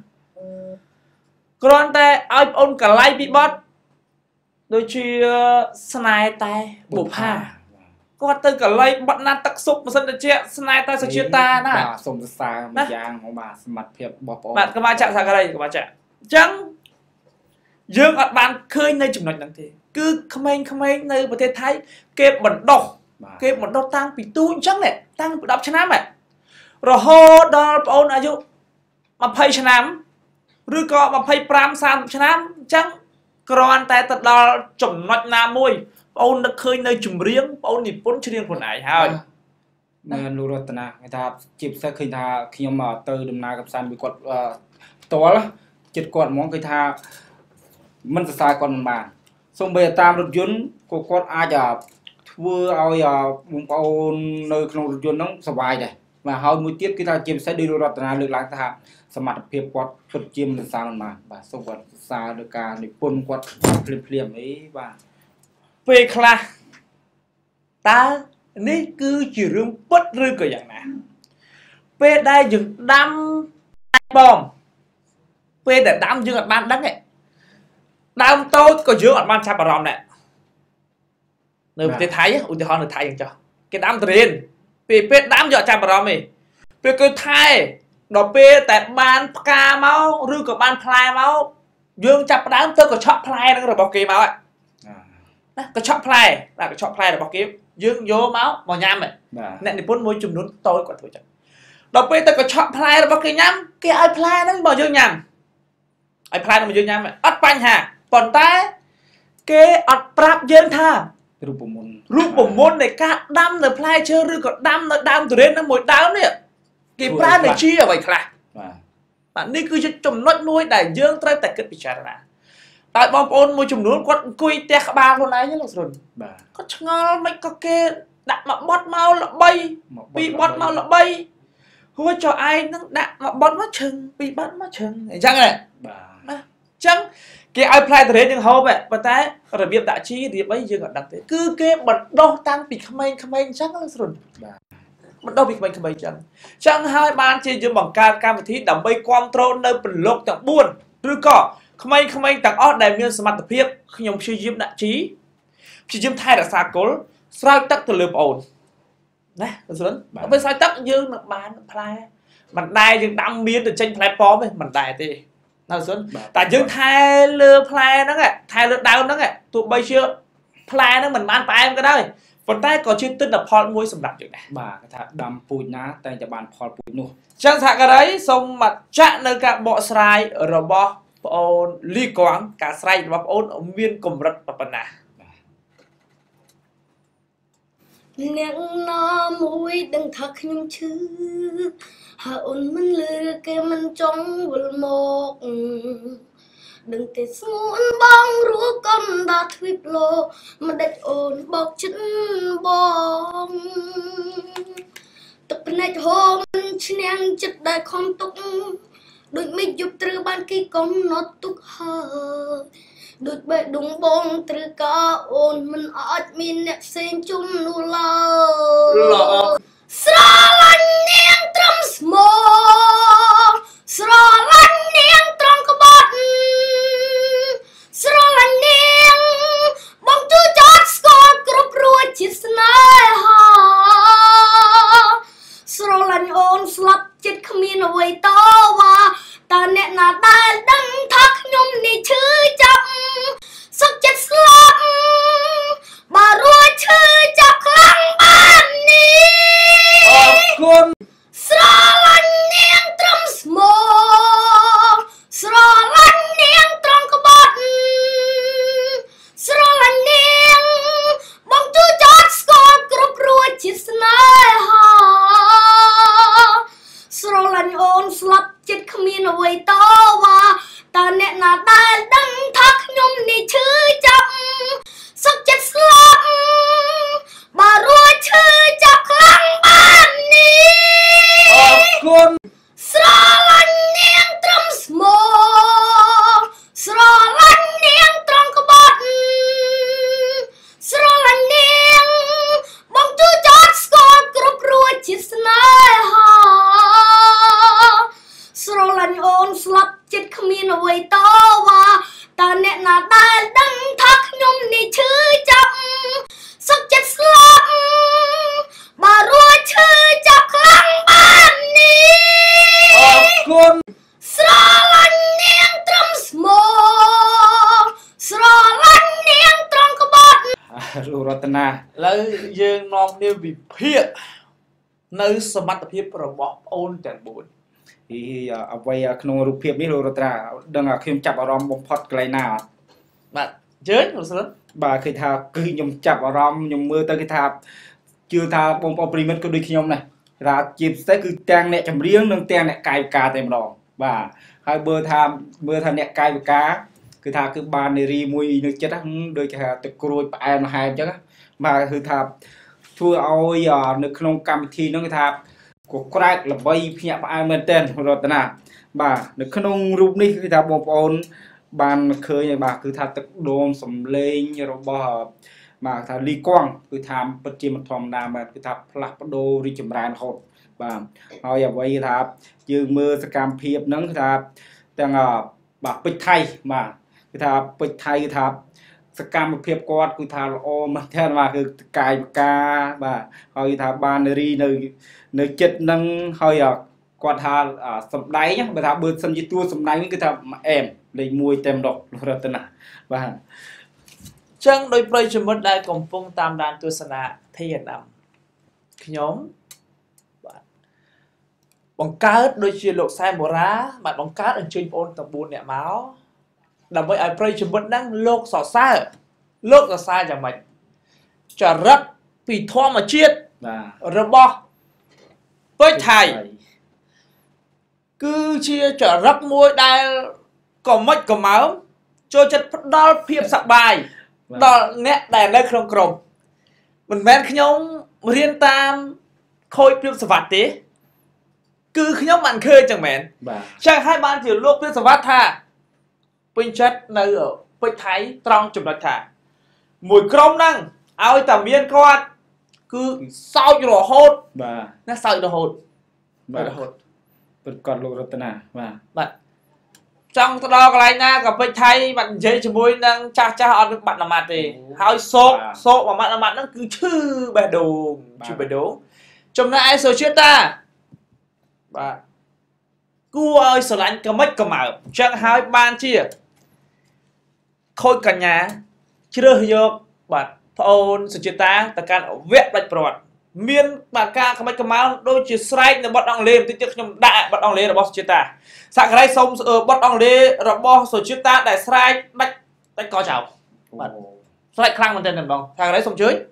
B: còn tay ai ôn cả lai bị bót đôi chi snai tay bục ha có từ cả lai bắt nan tắc xúc mà sân để che snai tay sẽ chia ta nè
A: sông xa một giang của bà mặt phiệt bò bò
B: bạn cái mà chạm thả cái đây cái mà chạm chẳng dương ở bàn khơi nơi chụp nói năng thế cứ không anh không anh nơiประเทศไทยเก็บเหมือนดอกเก็บเหมือนดอกตั้งปีตู้จังเนี่ยตั้งดับชนะไหมเราโหดอลปอนอายุมาเพย์ชนะหรือก็มาเพย์ปรามสามชนะจังกรอนแต่ตัดดอลจุ่มนัดน้ำมวยปอนนักเคยในจุ่มเรียงปอนนี่ปนเชียงคนไหนฮะ
A: เมื่อรู้รัตนาไอ้ท่าจีบสักคืนท่าขยมมาเตอร์ดำนากับซันไปกดตัวละจิตกดมองคืนท่ามันจะสายก่อนมันมาส่งไปตามรถยนต์ก็กดอาจจะเพื่อเอาอย่ามุงเอาในขนมรถยนต์นั้นสบายเลยmà hồi mũi tiết cái ta chìm sẽ đi rồi là lực lãng ta sắm mặt phiền quạt phật chìm được sao mà và xong quạt xa được cả để quân quạt phim phim ấy và
B: về kha ta ní cứ chỉ riêng bất rư cái dạng này về đây dừng đâm bom về để đâm dừng ở ban đắng này đâm tôi có dừng ở ban chạp ròm này nơi mình thấy ủa thì họ người thấy cho cái đâm tiền vìเป็ดดำจะจำเราไหมเป็นคือไทยดอกเป็ดแต่บ้านกาเมาหรือกับบ้านพลายเมายืงจับดำเธอก็ชอบพลายนั่นเราบอกกี่เมาอ่ะนะก็ชอบพลายนะก็ชอบพลายเราบอกกี่ยืงโยเมาหมอยำเลยเนี่ยในพ้นมวยจุ่มนุ่นโตกว่าถูกจังดอกเป็ดแต่ก็ชอบพลายเราบอกกี่ยำกี่ไอ้พลายนั่นบอกยืงยำไอ้พลายนั่นบอกยืงยำเลยอัดปัญหาปนแต่เกออัดปรับยืงท่า
A: รูปมน
B: รูปมนในกาดำในพลายเชื่อหรือก็ดำในดำตัวเด่นในมวยดาวเนี่ยกี่พลายในชี้เอาไว้คลาอันนี้คือจะจมน้อยนุ้ยได้เยอะแต่แต่เกิดปิจารณาแต่บอลปนมวยจุ่มนู้นก็คุยเตะบาลคนไหนนี่หรอกส่วนก็ชงอไม่ก็เกดักมาบอดเมาละใบปีบอดเมาละใบหัวจ่อไอ้นั่งดักมาบอดมาเชิงปีบอดมาเชิงจังไงจังcái ai play từ đấy nhưng hầu vậy, but tạiระเบียบđại trí thì bây giờ còn đặc thế, cứ cái bật đo tăng bị không anh không anh chắc là rồi, bật đo bị không anh không anh chẳng, chẳng hai ban trên dưới bằng ca cam một tí đầm bay control nơi bình lục tặng buồn, rồi có không anh không anh tặng ót đại miên smart tập hiệp, không nhung suy diêm đại trí, suy diêm thay là xa cố, sao tắc từ lượm ổn, này rồi, bây sao tắc dương là bán play, mình đai dương đam miên từ trên platform ấy, mình đai thì nào xuân, tại dương thay lừa play đó nghe, thay lừa đau đó nghe, tụi bây giờ play đó mình mang tay em cái đây, phần tay có chuyên tin là Paul muối sầm đậm chuyện này,
A: bà cái thằng đầm pùi ná, tayจะ bàn Paul pùi nô,
B: chẳng hạn cái đấy, xong mặt chạm nơi cả bộ sài rồi bỏ Paul ly quáng cả sài và Paul ở miền cùng rất là bận à.
D: Nắng nó mũi đừng thật nhưng chứ hồn mình lừa cái mình trong buồn một đừng thể xuống bóng rú con đã thuyết lô mà đạch ồn bọc chân bóng tập này hôm ngang chất đại không tục đôi mình giúp từ ban kỳ công nó tục hờ đôi bệ đúng bông từ ca ồn mình ớt mình nẹp sen chung nụ lờ Sra lanh niang trong small Sra lanh niang trong cái bát Sra lanh niang bông chú chót score group ruột chít snai ha Sra lanh ôn slap chít khmin away tawa ta nè na đai đăng thắc nhom ni chư chậm sắc chít slap bà ruột chư chậm khăng ban ni
A: con
D: Sra lanh niang trong small Sra lanh niang trong cái bát Sra lanh niang bông chú chót score group ruột chít snai ha Sra lanh ôn slap chít khmin away tawa ta nè na đai đăng thắc nhom ni chư chậm sắc chít slap bà ruột chư chậm khăng ban ni
A: con
D: Sra lanh niang trong small Sra lanh niang trong cái bát Sra lanh niang bông chú chót score group ruột chít snai ha Sra lanh ôn slap chít khmin away tawa ta nè na đai đăng thắc nhom ni chư chậm sắc chít slap bà ruột chư chậm khăng ban ni
A: con
D: Sra lanh niang trong small Sra lanh niang trong cái bát
A: rồi Ratana
B: Lời dương nông nêu vì phiệt nơi sơ mắt phiệt rồi bỏ ôn chẳng buồn
A: thì ở vậyក្នុងរូបភាពនេះលោករតនាដឹងថាខ្ញុំចាប់អារម្មណ៍បំផុតកន្លែងណាអត់
B: Bạn chết rồi sao
A: បាទគេថាគឺខ្ញុំចាប់អារម្មណ៍ខ្ញុំមើលទៅគេថាជឿថាបងប្អូនប្រិមិត្តក៏ដូចខ្ញុំដែរថាជាពិសេសគឺទាំងអ្នកចម្រៀងនិងទាំងអ្នកកាយវិការតែម្ដងបាទហើយបើថាមើលថាអ្នកកាយវិការគឺថាគឺបាននារីមួយនៅចិត្តហ្នឹងដូចគេថាទឹកក្រួយផ្អែមហែមអញ្ចឹងបាទគឺថាធ្វើឲ្យនៅក្នុងកម្មវិធីហ្នឹងគេថាក៏ក្រែកល្បីភ្ញាក់ផ្អើលមែនទែនរតនាបាទនៅក្នុងរូបនេះគឺថាបងប្អូនបានឃើញហើយបាទគឺថាទឹកដមសំលេងរបស់បាទថាលីកងគឺថាពិតជាមិនធម្មតាបាទគឺថាផ្លាស់ប្ដូររីកចម្រើនរហូតបាទហើយអ្វីថាយើងមើលសកម្មភាពហ្នឹងគឺថាទាំងបាទពេជ្រថៃបាទគឺថាពេជ្រថៃគឺថាសកម្មភាពគាត់គឺថាល្អមែនទែនបាទគឺកាយវិការបាទហើយថាបាននារីនៅនៅចិត្តនឹងហើយគាត់ថាសំដែងបើថាបើសិនជាតួសំដែងគឺថាអែមលេខមួយតែម្ដងរតនាបាទ
B: ចឹងដោយប្រិយមិត្តដែលកំពុងតាមដានទស្សនាធានាខ្ញុំបាទបង្កើតដូចជាលោកសែមបូរ៉ាបាទបង្កើតអញ្ជើញបងប្អូនទាំងបួនអ្នកមកដើម្បីឲ្យប្រិយមិត្តហ្នឹងលោកសរសើរលោកសរសើរយ៉ាងម៉េចចរិតពីធម្មជាតិបាទរបស់ពេជ្រថៃគឺជាចរិតមួយដែលក៏មិនក៏មកចូលចិត្តផ្ដល់ភាពសប្បាយដល់អ្នកដែលនៅក្នុងក្រុមមិនមែនខ្ញុំរៀនតាមខូចព្រៀបសវត្ថទេគឺខ្ញុំបានឃើញចឹងមែនបាទចឹងហើយបានជាលោកព្រៀបសវត្ថថាពេញចិត្តនៅពេជ្រថៃត្រង់ចំណុចថាមួយក្រុមហ្នឹងឲ្យតែមានគាត់គឺសោចរហូតបាទណាសោចរហូតបាទរហូតពិតគាត់លោករតនាបាទបាទចង់ទៅដល់កន្លែងណាក៏ពេជ្រថៃបាត់និយាយជាមួយនឹងចាស់ចាស់អត់នឹងបាត់ណាម៉ាត់ទេហើយសោកសោកមួយម៉ាត់ណាម៉ាត់ហ្នឹងគឺឈឺបេះដូងឈឺបេះដូងចំណែកឯសូជាតាបាទគួរឲ្យស្រឡាញ់កមិចកមើអញ្ចឹងហើយបានជាខូចកញ្ញាជ្រើសយកបាទប្អូនសុជាតាទៅកាន់វគ្គដាច់ព្រាត់មានបាទការកមិចកមើដូចជាស្រែកនៅបទអង់គ្លេសបន្តិចទៀតខ្ញុំដាក់បទអង់គ្លេសរបស់សុជាតាសាក់រៃសុំបទអង់គ្លេសរបស់សុជាតាដែលស្រែកដាច់ដាច់កចោលបាទស្រែកខ្លាំងមែនទែនម្ដងសាក់រៃសុំជួយ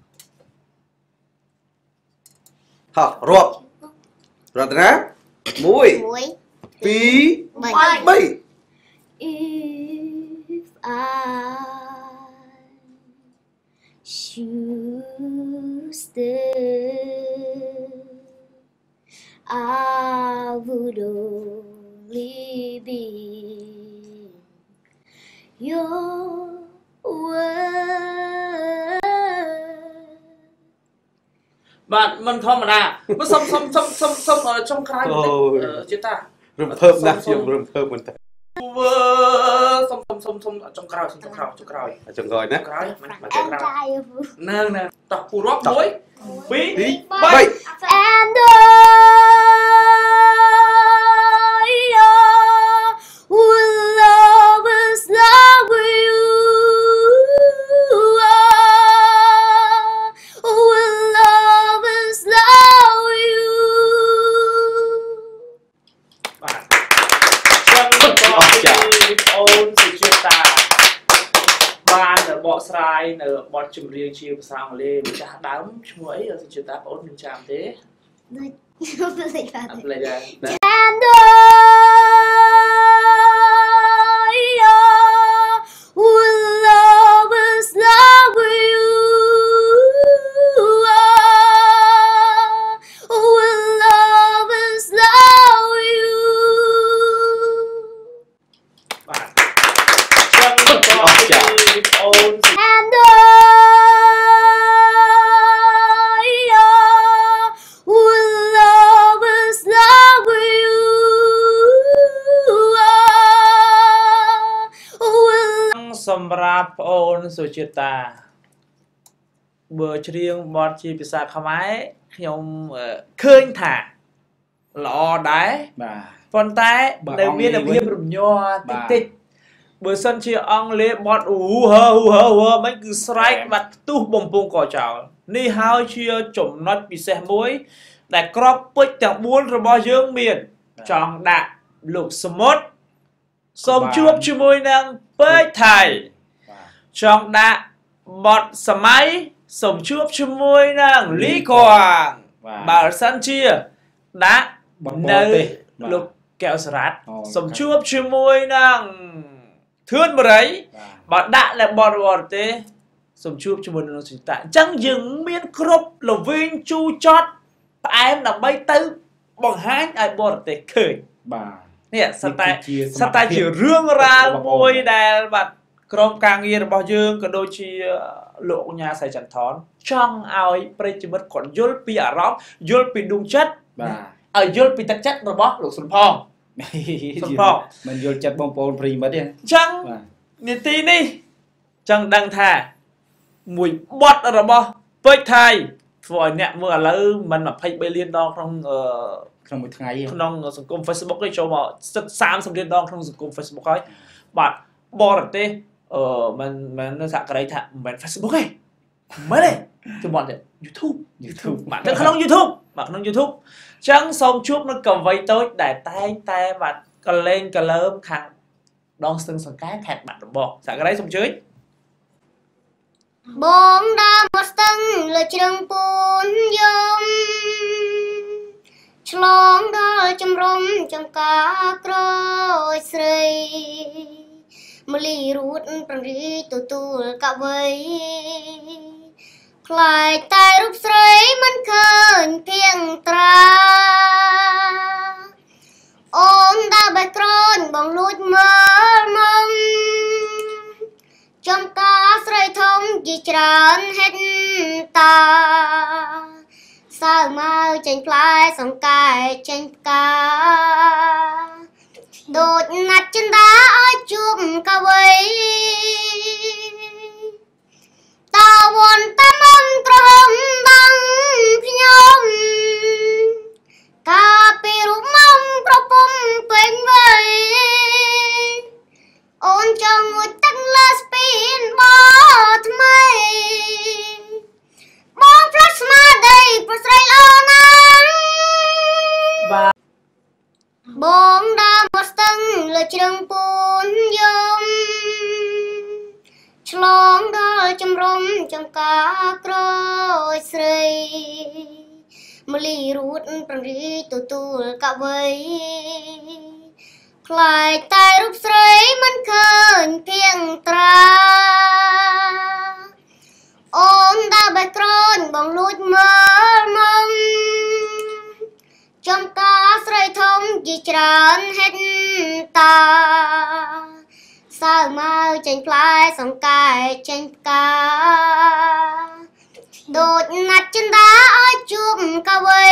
E: ហោះរាប់រតនាមួយ
D: មួយ
E: ពីរ
D: បី
E: បី
D: If I should stay, I would only be your word.
B: Bạn mình không mà nè, nó xong xong xong xong xong ở trong cái chúng ta
E: rừng thơm nè, dùng rừng thơm mình thấy
B: xong xong xong xong ở trong cái trong cái trong cái
E: trong rồi nè
D: Em trai
B: nè nè tập phù rock muối bí
E: đi
B: bay
E: bay
D: and I will always love you. Will always love you.
B: bạn chân có đi ôn sự chia ta bạn ở bọ sài ở bọ chùm riêng chiều sang lên trả đám muối ở sự chia ta ôn mình chạm thế lại ra
D: And I will always love you. Will always love you.
B: bạn chân có đi ôn
D: And I will always love you. Will
B: សម្រាប់ប្អូនសុជាតាបើច្រៀងបទជាភាសាខ្មែរខ្ញុំឃើញថាល្អដែរ
A: បាទ
B: ប៉ុន្តែ
A: បើ
B: នៅមាន
A: អង់គ្លេស
B: ភាពរំញ័រ
A: បាទ
B: តិចតិចបើសិនជាអង់គ្លេសបទអូហើអូហើអូហើមិនគឺស្រែកបាត់ផ្ទុះបំពង់កចោលនេះហើយជាចំណុចពិសេសមួយដែលក្របពេជ្រទាំងបួនរបស់យើងមានចង់ដាក់លោកសមុទ្រសូមជួបជាមួយនឹងពេជ្រថៃ
A: បាទ
B: ចង់ដាក់បទសម័យសូមជួបជាមួយនឹងលីកួង
A: បាទ
B: បើសិនជាដាក់
A: បទ
B: នៅ
A: បរទេសបាទ
B: លោកកែវសារ៉ាត់
A: អូ
B: សូមជួបជាមួយនឹងធឿនបរិយ
A: បាទ
B: បើដាក់នៅបទបរទេសសូមជួបជាមួយនឹងសុតាអញ្ចឹងយើងមានគ្រប់ល្វីងជូរចត់ផ្អែមដើម្បីទៅបង្ហាញឲ្យបរទេសឃើញ
A: បាទ
B: នេះសតែ
A: នេះគឺជា
B: សតែជារឿងរ៉ាវ
A: របស់បង
B: មួយដែលបាទក្រុមការងាររបស់យើងក៏ដូចជាលោកអញ្ញាសៃចន្ទថនចង់ឲ្យប្រិយមិត្តគាត់យល់ពីអារម្មណ៍យល់ពីដួងចិត្ត
A: បាទ
B: ឲ្យយល់ពីទឹកចិត្តរបស់លោកសុនផង សុំផង
A: មិនយល់ចិត្តបងប្អូនប្រិយមិត្តទេ
B: អញ្ចឹង
A: បាទ
B: នាទីនេះចង់ដឹងថាមួយបទរបស់ពេជ្រថៃធ្វើឲ្យអ្នកមើលឥឡូវមិនยี่สิบสามលានដងក្នុងអឺ
A: ក្នុងមួយថ្ងៃ
B: ក្នុងសង្គម Facebook ទេចូលមកសាមសិបលានដងក្នុងសង្គម Facebook ហើយបាទបរទេសអឺមិនមិនសហការីថាមិនមែន Facebook ទេមិនទេជំនន់ទេ YouTube
A: YouTube
B: បាទនៅក្នុង YouTube បាទក្នុង YouTube អញ្ចឹងសូមជួបនៅកវីតូចដែលតែងតែបាទកលែងកលើមខាងដងស្ទឹងសង្កែខេត្តបាត់ដំបងសហការីសូមជើញ
D: បងដើរមកស្ទឹងលើជ្រឹងពូនយំឆ្លងដល់ជំរំចំការក្រោយស្រីមលីរួតប្ររីទទួលកវីខ្លាយតែរូបស្រីមិនឃើញភៀងត្រាអូនដើរបេះក្រោញបងលួចមើលមុំចំការស្រីធំជាច្រើនហេតុតាសើមកចេញផ្លែសង្កែចេញផ្កាដូចណាត់ចិនដាឲ្យជួបកវីតវ៉ាន់តាមមិនត្រហមដល់ខ្ញុំកាពីរូបមុំប្រពំពេញវ័យអូនចង់មួយទឹកលើស្ពីនបថ្មីបងផ្លាស់ស្មារតីប្រស្រីល្អណាស់បាទបងដើរមកស្ទឹងលើជ្រឹងពូនយំឆ្លងដល់ជំរំចំការក្រោយស្រីមលីរួតប្ររីទទួលកវីខ្លាចតែរូបស្រីមិនឃើញភៀងត្រាអូនដើរបេះក្រូចបងលួចមើលមុំចំការស្រីធំជាច្រើនហេតុតាសើមកចេញផ្លែសង្កែចេញផ្កាដូចណាត់ចិនដាឲ្យជួបកវី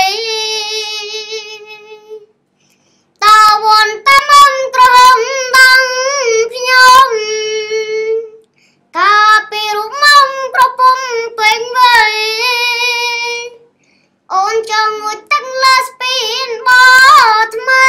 D: តើវ៉ាន់តែមិនត្រឹមដឹងខ្ញុំកាពីរូបមុំប្រពំពេញវ័យអូនចង់មួយទឹកលើស្ពីនបថ្មី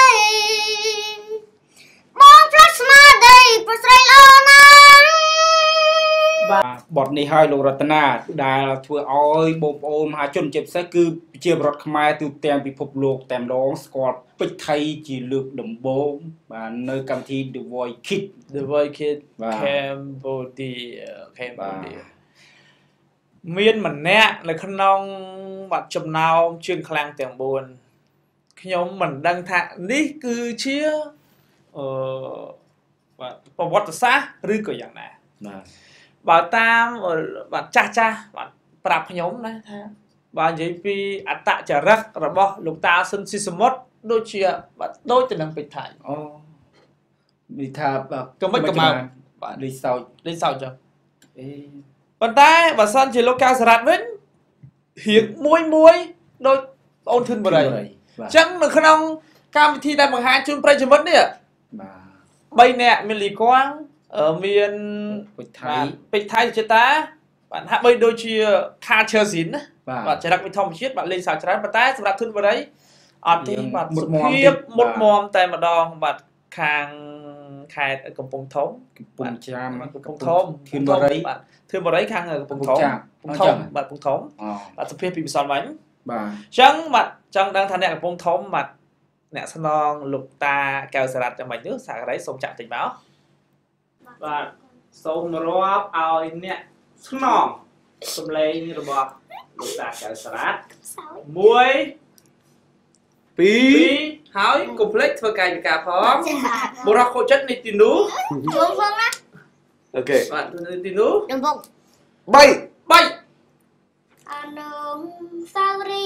D: បងផ្លាស់ស្មារតីប្រស្រីល្អណាស់
A: បទនេះហើយលោករតនាដែលធ្វើឲ្យបងប្អូនមហាជនជាពិសេសគឺជាបរដ្ឋខ្មែរទូទាំងពិភពលោកតែម្ដងស្គាល់ពេជ្រថៃជាលើកដំបូងបាទនៅកម្មវិធី The Voice Kids
B: The Voice Kids Cambodia Cambodia មានម្នាក់នៅក្នុងបាត់ចំណោមជើងខ្លាំងទាំងបួនខ្ញុំមិនដឹងថានេះគឺជាអឺបាទប្រវត្តិសាស្ត្រឬក៏យ៉ាងណា
A: បាទ
B: បើតាមបាទចាស់ចាស់បាទប្រាប់ខ្ញុំណាថាបើនិយាយពីអត្តចរិតរបស់លោកតាស៊ុនស៊ីសមុទ្រដូចជាបាទដូចទៅនឹងពេជ្រថៃ
A: អូនិយាយថាបាទ
B: ក៏មិនក៏មក
A: បាទលេខសោច
B: លេខសោចចឹងអេប៉ុន្តែបើសិនជាលោកកៅសារ៉ាត់វិញរៀងមួយមួយដូចបងអូនធឿនបរិយអញ្ចឹងនៅក្នុងកម្មវិធីដែលបង្ហាញជូនប្រិយមិត្តនេះបាទ3នាក់មានលីកួងមាន
A: ពេជ្រថៃ
B: ពេជ្រថៃជាតាបាទហាក់បីដូចជា culture scene ណាបាទចរិតវិធម្មជាតិបាទលេងសើចច្រើនប៉ុន្តែសម្រាប់ធឿនបរិយអត់ទេបាទសុភាពមុតមមតែម្ដងបាទខាងខេត្តកំពង់ធំ
A: កំពង់ចាម
B: កំពង់ធំ
A: ធឿនបរិយ
B: បាទធឿនបរិយខាងកំពង់ធំកំពង់ធំបាទកំពង់ធំបាទសុភាពពីម្សិលមិញ
A: បាទ
B: អញ្ចឹងបាទចង់ដឹងថាអ្នកកំពង់ធំបាទអ្នកស្នងលោកតាកៅសារ៉ាត់ចាំមិនទៅសាករីសូមចាក់តិចមកបាទសូមរាប់ឲ្យអ្នកស្នងសំឡេងរបស់លោកតាកៅសារ៉ាត់មួយពីរហើយកុំភ្លេចធ្វើកាយវិការផងបុរសខូចចិត្តនេះទីនោះ
D: ចូលផងណា
E: អូខេ
B: បាទទីនោះ
D: ដំបង
E: បី
B: បី
D: អានងសាវរី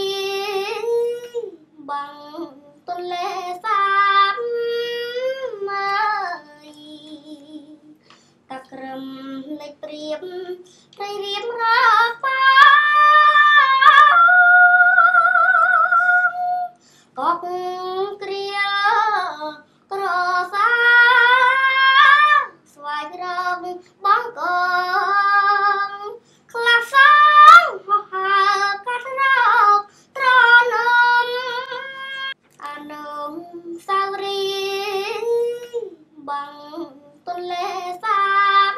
D: បងទន្លេសាបមកតាក្រឹមលេខព្រៀបត្រីរៀបរាបាកបគ្រាក្រសាស្វាយរងបងកងខ្លាសងហោះហើរកាត់ណោត្រនំអានងសាវរីបងទន្លេសាប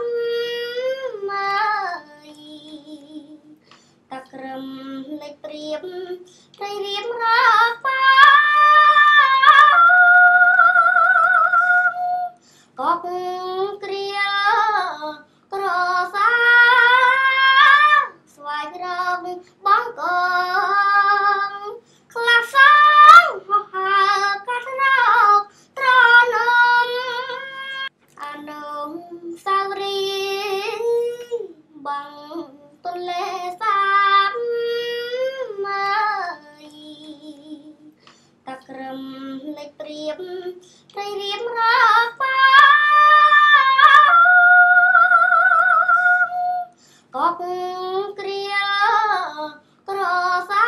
D: មកតាក្រឹមលេខព្រៀបត្រីរៀបរាបាកបគ្រាក្រសាស្វាយរងបងកងខ្លាសងហោះហើរកាត់ណោត្រនំអានងសាវរីបងទន្លេសាបមកតាក្រឹមលេខព្រៀបត្រីរៀបរាបាកបគ្រាក្រសា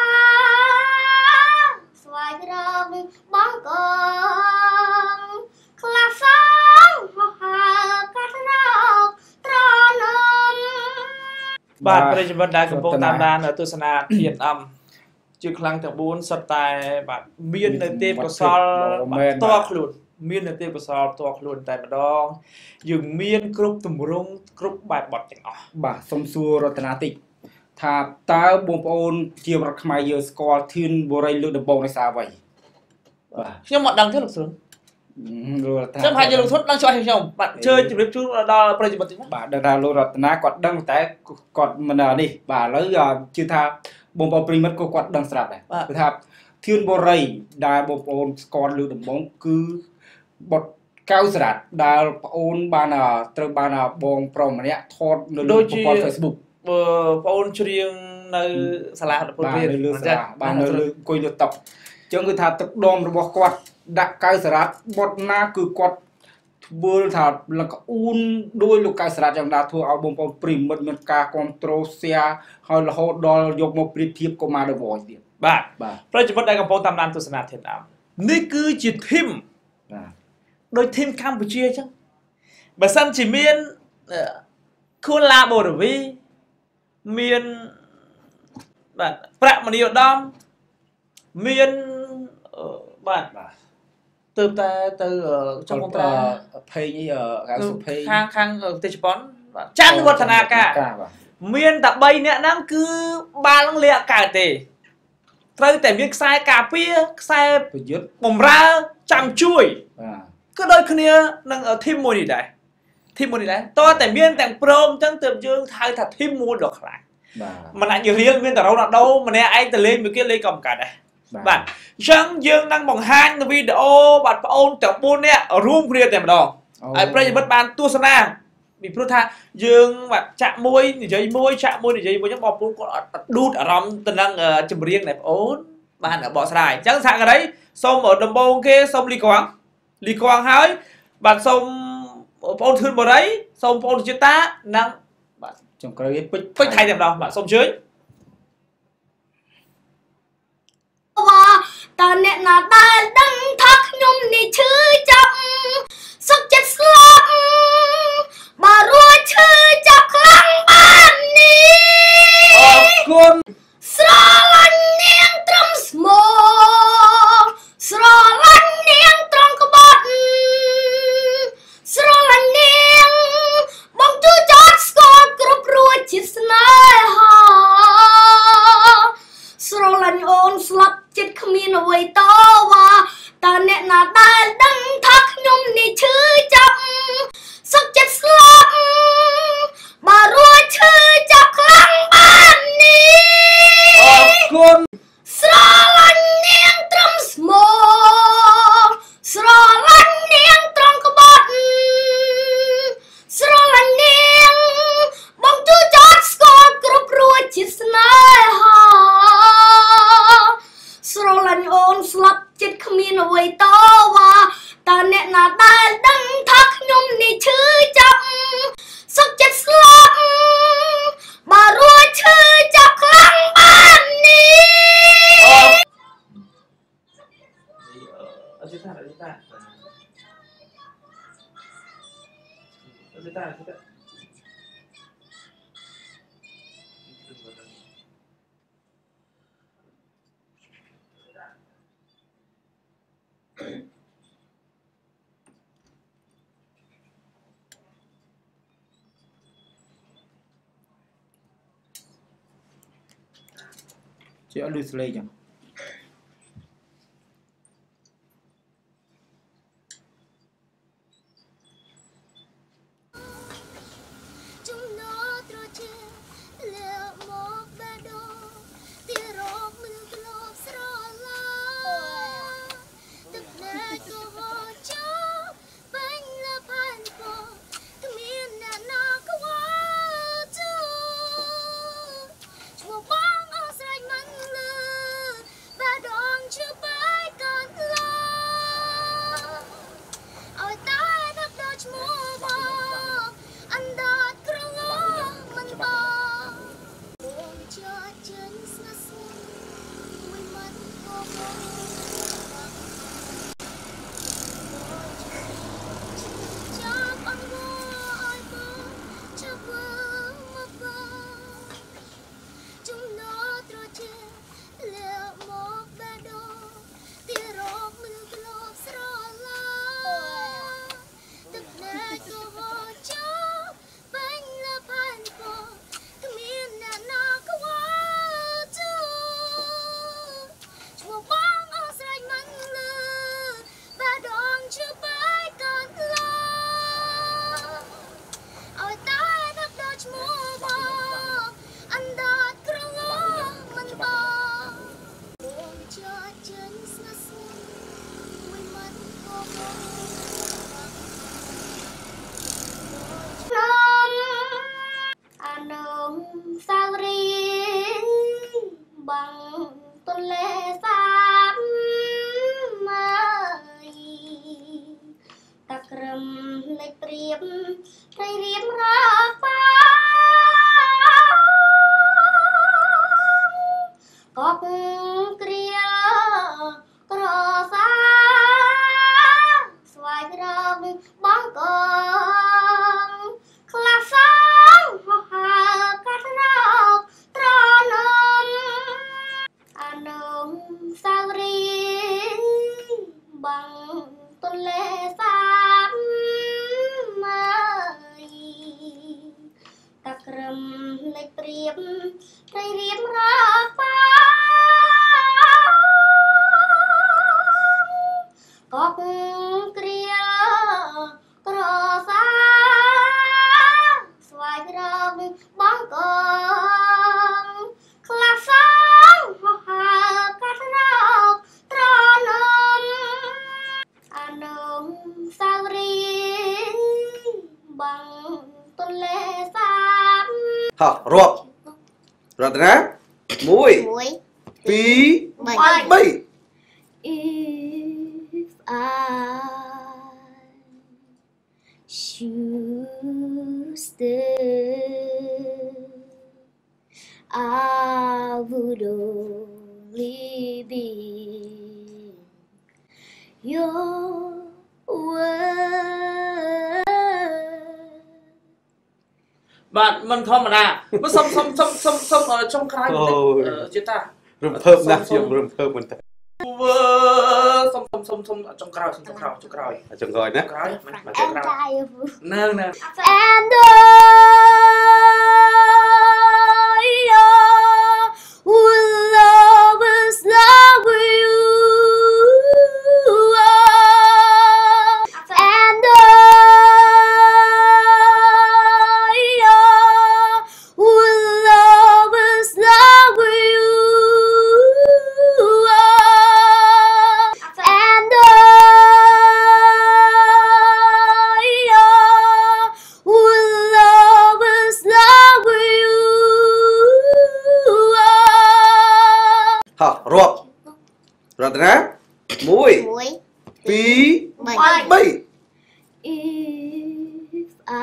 D: ស្វាយរងបងកងខ្លាសងហោះហើរកាត់ណោត្រនំ
B: បាទប្រិយមិត្តដែលកំពុងតាមដានទស្សនាធានអំជឿខ្លាំងទាំងបួនសុទ្ធតែបាទមាននៅទេពកោសលបាទតខ្លួនមាននៅទេពកោសលតខ្លួនតែម្ដងយើងមានគ្រប់ទម្រង់គ្រប់បែបបទទាំងអស់
A: បាទសូមសួររតនាតិចថាតើបងប្អូនជារដ្ឋខ្មែរយើងស្គាល់ធឿនបរិយលើកដំបូងនៃសារអ្វី
B: បាទខ្ញុំមកដឹងទេលោកស្រុនខ្ញុំហាក់យកលោកធុនដឹងច្បាស់ខ្ញុំបាទជើញជម្រាបជូនដល់ប្រិយមិត្តតិច
A: បាទដឹងថាលោករតនាគាត់ដឹងតែគាត់មិននេះបាទឥឡូវជឿថាបងប្អូនប្រិយមិត្តក៏គាត់ដឹងស្រាប់ដែរគឺថាធឿនបរិយដែលបងប្អូនស្គាល់លើកដំបូងគឺបទកកៅស្រាត់ដែលប្អូនបានត្រូវបានបងប្រុសម្នាក់ថតនៅលើប្រព័ន្ធ Facebook
B: បងប្អូនច្រៀងនៅសាលារដ្ឋពលវិទ្យា
A: បាននៅលើអង្គុយលើតុអញ្ចឹងគឺថាទឹកដមរបស់គាត់ដាក់កៅស្រាត់បត់ណាគឺគាត់ធ្វើថាលកអ៊ូនដោយលោកកៅស្រាត់យ៉ាងណាធ្វើឲ្យបងប្អូនប្រិមិត្តមានការគ្រប់គ្រង share ហើយរហូតដល់យកមកប្រៀបធៀបកុមារ The Voice ទៀត
B: បាទប្រិយមិត្តដែលកំពុងតាមដានទស្សនាធានដើមនេះគឺជាធីមបាទដោយធីមកម្ពុជាអញ្ចឹងបើសិនជាមានខួនឡាបូរវីមានបាទប្រាក់មនីឧត្តមមានបាទទៅតែទៅចុងកុងត្រា
A: ភេងអីកៅសុភេង
B: ខាងខាងប្រទេសជប៉ុនបាទច័ន្ទវឌ្ឍនាការមានតែបីនាក់ហ្នឹងគឺបាននឹងលាក់កើតទេត្រូវតែមានខ្សែការពារខ្សែ
A: ប្រយុទ្ធ
B: បំរើចាំជួយ
A: បាទ
B: គឺដូចគ្នានឹងធីមមួយនេះដែរធីមមួយនេះដែរតើតែមានទាំងព្រមអញ្ចឹងទើបយើងហៅថាធីមមួយដ៏ខ្លាំង
A: បាទ
B: មិនអាចរៀលមានតែរ៉ូណាល់ដូម្នាក់ឯងទៅលេងមួយគេលេងក៏មិនកើតដែរបាទអញ្ចឹងយើងនឹងបង្ហាញនៅវីដេអូបាទប្អូនទាំងបួននាក់រួមគ្នាតែម្ដងហើយប្រិយមិត្តបានទស្សនាពីព្រោះថាយើងបាទចាក់មួយនិយាយមួយចាក់មួយនិយាយមួយអញ្ចឹងបងប្អូនគាត់អត់ឌូតអារម្មណ៍ទៅនឹងចម្រៀងនៃប្អូនបានបកស្រាយអញ្ចឹងសហការីសូមដំបូងគេសូមលីកងលីកងហើយបាទសូមបងប្អូនធឿនបរិយសូមបងប្អូនជាតានិង
A: បាទចុងក្រោយពេជ្រ
B: ពេជ្រថៃតែម្ដងបាទសូមជឿ
D: តើអ្នកណាដែលដឹងថាខ្ញុំនេះឈឺចាប់សុខចិត្តស្លាប់បើរួចឈឺចាប់ខ្លាំងបាននេះ
A: អរគុណ
D: ស្រឡាញ់នាងត្រឹមស្មោស្រឡាញ់នាងត្រង់ក្បត់ស្រឡាញ់នាងបងទូចោតស្គាល់គ្រប់រួចជាស្នេហាស្រឡាញ់អូនស្លាប់ចិត្តគ្មានអ្វីតវ៉ាតើអ្នកណាដែលដឹងថាខ្ញុំនេះឈឺចាប់សុខចិត្តស្លាប់បើរួចឈឺចាប់ខ្លាំងបាននេះ
A: អរគុណ
D: ស្រឡាញ់នាងត្រឹមស្មោស្រឡាញ់នាងត្រង់ក្បត់ស្រឡាញ់នាងបងទូចោតស្គាល់គ្រប់រួចជាស្នេហាស្រឡាញ់អូនស្លាប់ចិត្តគ្មានអ្វីតវ៉ាតើអ្នកណាដែលដឹងថាខ្ញុំនេះឈឺចាប់សុខចិត្តស្លាប់បើរួចឈឺចាប់ខ្លាំងបាននេះ
B: អត់ទេអត់ទេអត់ទេអត់ទេ
A: ជាអត់លឺស្លេកចឹង
D: ត្រីរៀមរាបាកបគ្រាក្រសាស្វាយរងបងកងខ្លាសងហោហើកាត់ណោត្រនំអានងសាវរីបងទន្លេសាប
E: ហោះរាប់រតនាមួយពីរបី
D: If I should stay, I would only be your word.
B: Bạn mình không mà nè, nó xong xong xong xong xong ở trong cái chứ ta.
E: រំភើបណាស់ខ្ញុំរំភើបមែនតើ
B: សុំសុំសុំសុំចុងក្រោយសុំចុងក្រោយចុងក្រោយ
E: ចុងក្រោយណា
B: ក្រោយមកចុងក្រោយនៅនៅ
D: And I will always love you. And I will always love you. And I will always love you.
E: ហោះរាប់រតនាមួយពីរបី
D: If I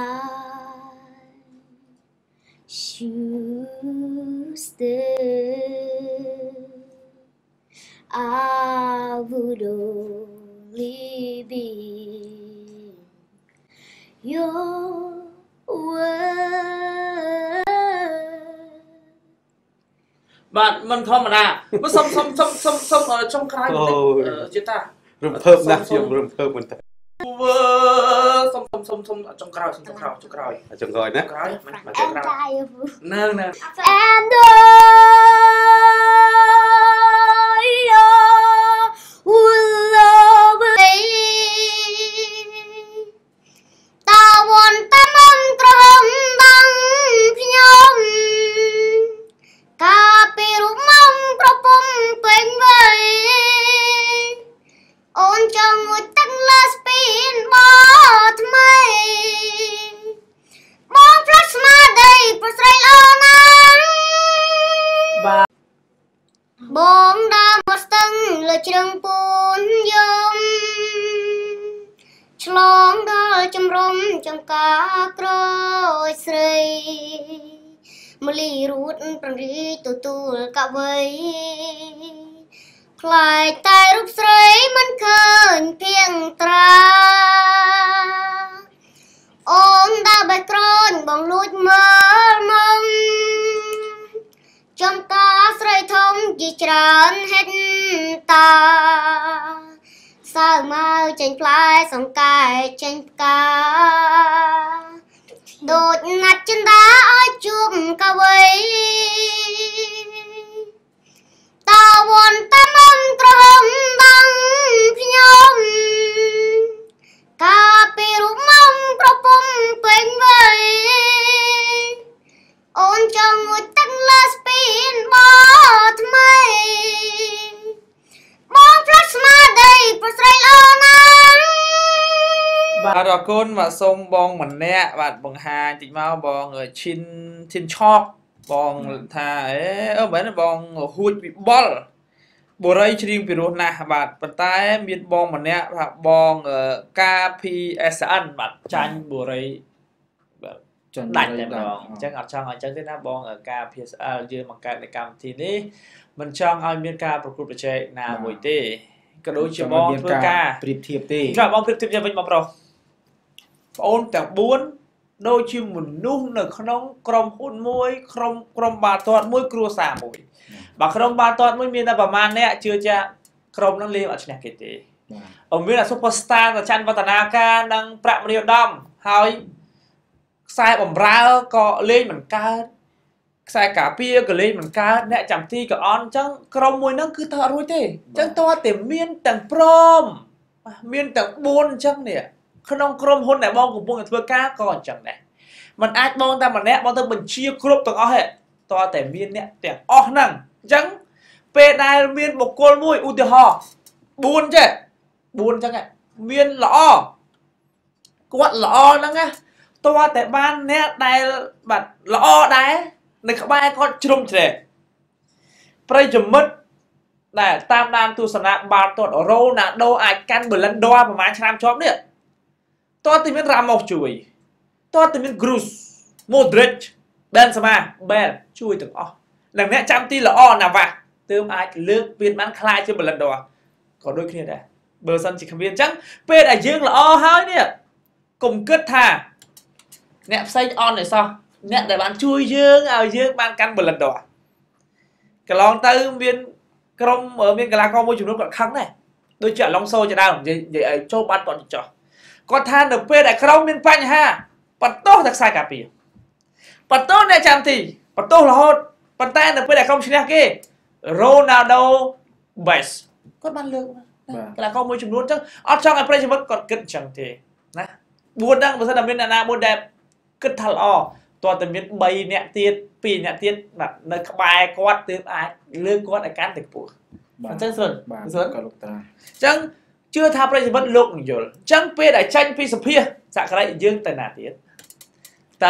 D: should stay, I would only be your word.
B: Bạn mình không mà nè, nó xong xong xong xong xong ở trong cái chứ ta.
E: រំភើបណាស់ខ្ញុំរំភើបមែនតើ
B: សុំសុំសុំសុំចុងក្រោយសុំចុងក្រោយចុងក្រោយ
E: ចុងក្រោយណា
B: ក្រោយមកចុងក្រោយនៅនៅ
D: And I will always តើវ៉ាន់តែមិនត្រឹមបងខ្ញុំកាលពីរូបមកប្រពំពេញវ័យអូនចង់ងូតទឹកលើស្ពីនបថ្មីបងផ្លាស់ស្មារតីប្រស្រីល្អណាស់បាទបងដើរមកស្ទឹងលើជ្រឹងពូនយំឆ្លងដល់ជំរំចង្ការក្រោយស្រីមលីរូតប្រងរីទទួលកវីខ្លាយតែរូបស្រីមិនឃើញភៀងត្រាអូនដើរបេះក្រោញបងលួចមើលមកចំការស្រីធំជាច្រើនហេតុតាសើមកចេញផ្លែសង្កែចេញផ្កាដូចណាត់ចិន្តាឲ្យជួបកវីតើវ៉ាន់តែមិនត្រឹមបងខ្ញុំកាលពីរូបមកប្រពំពេញវ័យអូនចង់ងូតទឹកលើស្ពីនបថ្មីបងផ្លាស់ស្មារតីប្រស្រីល្អណាស់
B: បាទអរគុណបាទសូមបងម្នាក់បាទបង្ហាញតិចមកបងឈិនឈិនឆកបងថាអេអឺមែនបងហួចវិបុលបុរីច្រៀងពីរោះណាស់បាទប៉ុន្តែមានបងម្នាក់ថាបង កាភី អេស អិន បាទចាញ់បុរីបាទចាញ់ដាច់តែម្ដងអញ្ចឹងអត់ចង់ឲ្យអញ្ចឹងទេណាបង កាភី អេស អិល យើងបង្កើតនៅកម្មវិធីនេះមិនចង់ឲ្យមានការប្រកួតប្រជែងណាមួយទេក៏ដូចជាបងធ្វើការប្រៀបធៀបទេចាបងប្រៀបធៀបយ៉ាងវិញបងប្រុសបងអូនទាំងបួនដូចជាមនុស្សនៅក្នុងក្រុមហ៊ុនមួយក្រុមក្រុមបាល់ទាត់មួយគ្រួសារមួយបើក្រុមបាល់ទាត់មួយមានតែប្រហែលអ្នកជឿជាក់ក្រុមនឹងលេងអត់ឈ្នះគេទេអត់មានអា Superstar តាច័ន្ទវឌ្ឍនាការនិងប្រាក់មនីឧត្តមហើយខ្សែបំរើក៏លេងមិនកើតខ្សែការពារក៏លេងមិនកើតអ្នកចាំទីក៏អន់អញ្ចឹងក្រុមមួយហ្នឹងគឺថតរួចទេអញ្ចឹងតើតែមានទាំងព្រមមានទាំងបួនអញ្ចឹងនេះក្នុងក្រុមហ៊ុនដែលបងកំពុងតែធ្វើការក៏អញ្ចឹងដែរมันអាចបងតែម្នាក់បងទៅបញ្ជាគ្រប់ទាំងអស់ទេតើតែមានអ្នកទាំងអស់ហ្នឹងអញ្ចឹងពេលដែលមានបុគ្គលមួយឧទាហរណ៍បួនចេះបួនអញ្ចឹងមានល្អគាត់ល្អហ្នឹងណាតើតែបានអ្នកដែលបាទល្អដែរនៅក្បែរគាត់ជ្រុំជ្រែកប្រិយមិត្តដែលតាមដានទស្សនាបាល់ទាត់រ៉ូណាល់ដូអាចកាន់ប៊ឺឡិនដ័រប្រហែលឆ្នាំជាប់នេះតើតែមានរ៉ាម៉ូសជួយតើតែមានគ្រូសម៉ូឌ្រិចបែនសាម៉ាបែលជួយទាំងអស់និងអ្នកចាំទីល្អណាវ៉ាទើបអាចលើកពានបានខ្លាចជាប៊ឺឡិនដ័រក៏ដូចគ្នាដែរបើសិនជាគ្មានអញ្ចឹងពេលដែលយើងល្អហើយនេះកុំគិតថាអ្នកផ្សេងអន់ទេសោះអ្នកដែលបានជួយយើងឲ្យយើងបានកាន់ប៊ឺឡិនដ័រកន្លងទៅមានក្រុមមានកីឡាករមួយចំនួនគាត់ខឹងដែរដូចជាអឡុងសូជាដើមនិយាយឲ្យចូលបាត់គាត់ចោះគាត់ថានៅពេលដែលក្រុមមានបញ្ហាបន្ទោសតែខ្សែការពារបន្ទោសអ្នកចាំទីបន្ទោសរហូតប៉ុន្តែនៅពេលដែលក្រុមឈ្នះគេ Ronaldo best គាត់បានលើកកីឡាករមួយចំនួនអញ្ចឹងអត់ចង់ឲ្យប្រិយមិត្តគាត់គិតអញ្ចឹងទេណាបួនហ្នឹងបើសិនតែមានអ្នកណាមួយដែលគិតថាល្អតើតែមានបីអ្នកទៀតពីរអ្នកទៀតនៅក្បែរគាត់ទើបអាចលើកគាត់ឲ្យកាន់តែខ្ពស់អញ្ចឹងស្រុនស្រុនក៏លោកតាអញ្ចឹងជឿថាប្រិយមិត្តលោកនឹងយល់អញ្ចឹងពេលដែលចាញ់ពីសភាសក្តិយើងទៅណាទៀតទៅ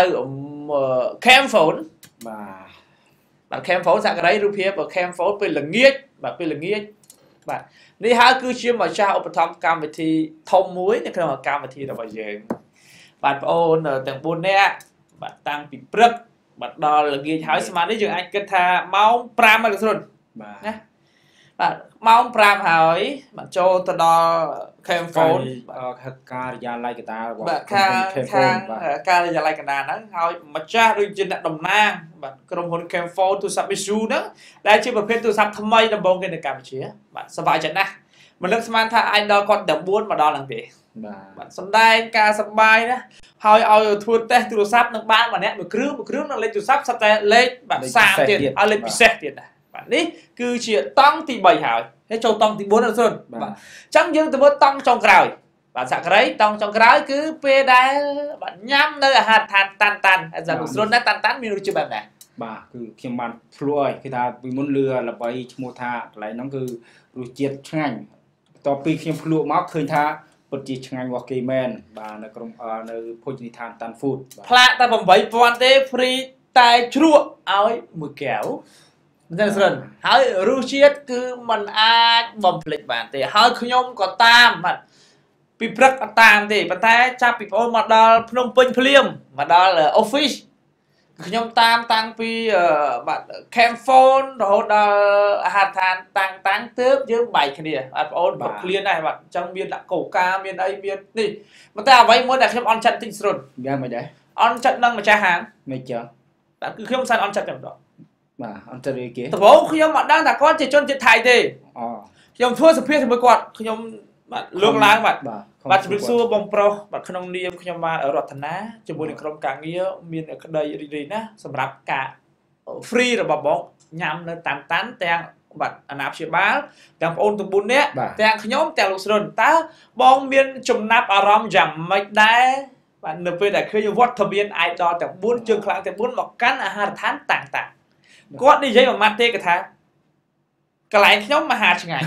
B: cam phone
A: បាទ
B: បាទ cam phone សក្តិរូបភាព cam phone ពេលល្ងាចបាទពេលល្ងាចបាទនេះហើយគឺជាម្ចាស់ឧបត្ថម្ភកម្មវិធីធំមួយនៅក្នុងកម្មវិធីរបស់យើងបាទបងអូនទាំងបួននាក់បាទតាំងពីព្រឹកបាទដល់ល្ងាចហើយស្មាននេះយើងអាចគិតថាម៉ោងប្រាំហើយលោកស្រុន
A: បាទ
B: ណាបាទម៉ោងប្រាំហើយបាទចូលទៅដល់ cam phone
A: បាទការិយាល័យកតារបស់
B: បាទខាងខាងការិយាល័យកតាហ្នឹងហើយម្ចាស់ដូចជាអ្នកតំណាងបាទក្រុមហ៊ុន cam phone ទូរស័ព្ទ Mitsu ហ្នឹងដែលជាប្រភេទទូរស័ព្ទថ្មីដំបូងគេនៅកម្ពុជាបាទសប្បាយចិត្តណាស់មិននឹកស្មានថាអាចដល់គាត់ទាំងបួនមកដល់ហ្នឹងទេ
A: បាទ
B: បាទសំដែងការសប្បាយណាហើយឲ្យធ្វើតេស្តទូរស័ព្ទនឹងបានម្នាក់មួយគ្រឿងមួយគ្រឿងនឹងលេខទូរស័ព្ទសិតតែលេខបាទសាមទៀតឲ្យលេខពិសេសទៀតដែរបាទនេះគឺជាតង់ទីបីហើយហើយចូលតង់ទីបួនអត់ស្រុនបាទអញ្ចឹងយើងទៅមើលតង់ចុងក្រោយបាទសក្តិតង់ចុងក្រោយគឺពេលដែលបាទញ៉ាំនៅអាហារដ្ឋានតាន់តាន់ហើយលោកស្រុនណាតាន់តាន់មានរសជាតិបែបណា
A: បាទគឺខ្ញុំបានភ្លក់ហើយគេថាពីមុនលឺល្បីឈ្មោះថាកន្លែងហ្នឹងគឺរសជាតិឆ្ងាញ់បន្ទាប់ពីខ្ញុំភ្លក់មកឃើញថាពិតជាឆ្ងាញ់របស់គេមែនបាទនៅក្រុមនៅភោជនីយដ្ឋានតាន់ហ្វូត
B: ផ្លាកតែeight thousandទេ free តែជ្រក់ឲ្យមួយកែវមិនដឹងស្រិនហើយរសជាតិគឺมันអាចបំភ្លេចបានទេហើយខ្ញុំក៏តាមបាទពីព្រឹកអត់តាមទេប៉ុន្តែចាប់ពីបងអូនមកដល់ភ្នំពេញភ្លាមមកដល់ office ខ្ញុំតាមតាំងពីបាទ cam phone រហូតដល់អាហារដ្ឋានតាំងតាំងទើបយើងបែកគ្នាបាទបងអូនគាត់ឃ្លានដែរបាទអញ្ចឹងមានដាក់កូកាមានអីមាននេះប៉ុន្តែអ្វីមួយដែលខ្ញុំអន់ចិត្តតិចស្រុន
A: យ៉ាងមិនដែរ
B: អន់ចិត្តនឹងម្ចាស់ហាង
A: មិនចឹង
B: បាទគឺខ្ញុំមិនអន់ចិត្តតែម្ដង
A: បាទអន់ចិត្តរីគេ
B: ដំបូងខ្ញុំអត់ដឹងថាគាត់ជាជនជាតិថៃទេ
A: អូ
B: ខ្ញុំធ្វើសភាជាមួយគាត់ខ្ញុំបាទលើកឡើងបាទបាទជំរាបសួរបងប្រុសបាទក្នុងនាមខ្ញុំបាទរតនាជាមួយនឹងក្រុមការងារមានក្តីរីករាយណាស់សម្រាប់ការ free របស់បងញ៉ាំនៅតាមតាន់ទាំងបាទអាណាព្យាបាលទាំងបងអូនទាំងបួននាក់ទាំងខ្ញុំទាំងលោកស្រុនតើបងមានចំណាប់អារម្មណ៍យ៉ាងម៉េចដែរបាទនៅពេលដែលឃើញវត្តមាន idol ទាំងបួនជើងខ្លាំងទាំងបួនមកកាន់អាហារដ្ឋានតាំងតាំងគាត់និយាយមួយម៉ាត់ទេគាត់ថាកន្លែងខ្ញុំមហាឆ្ងាញ់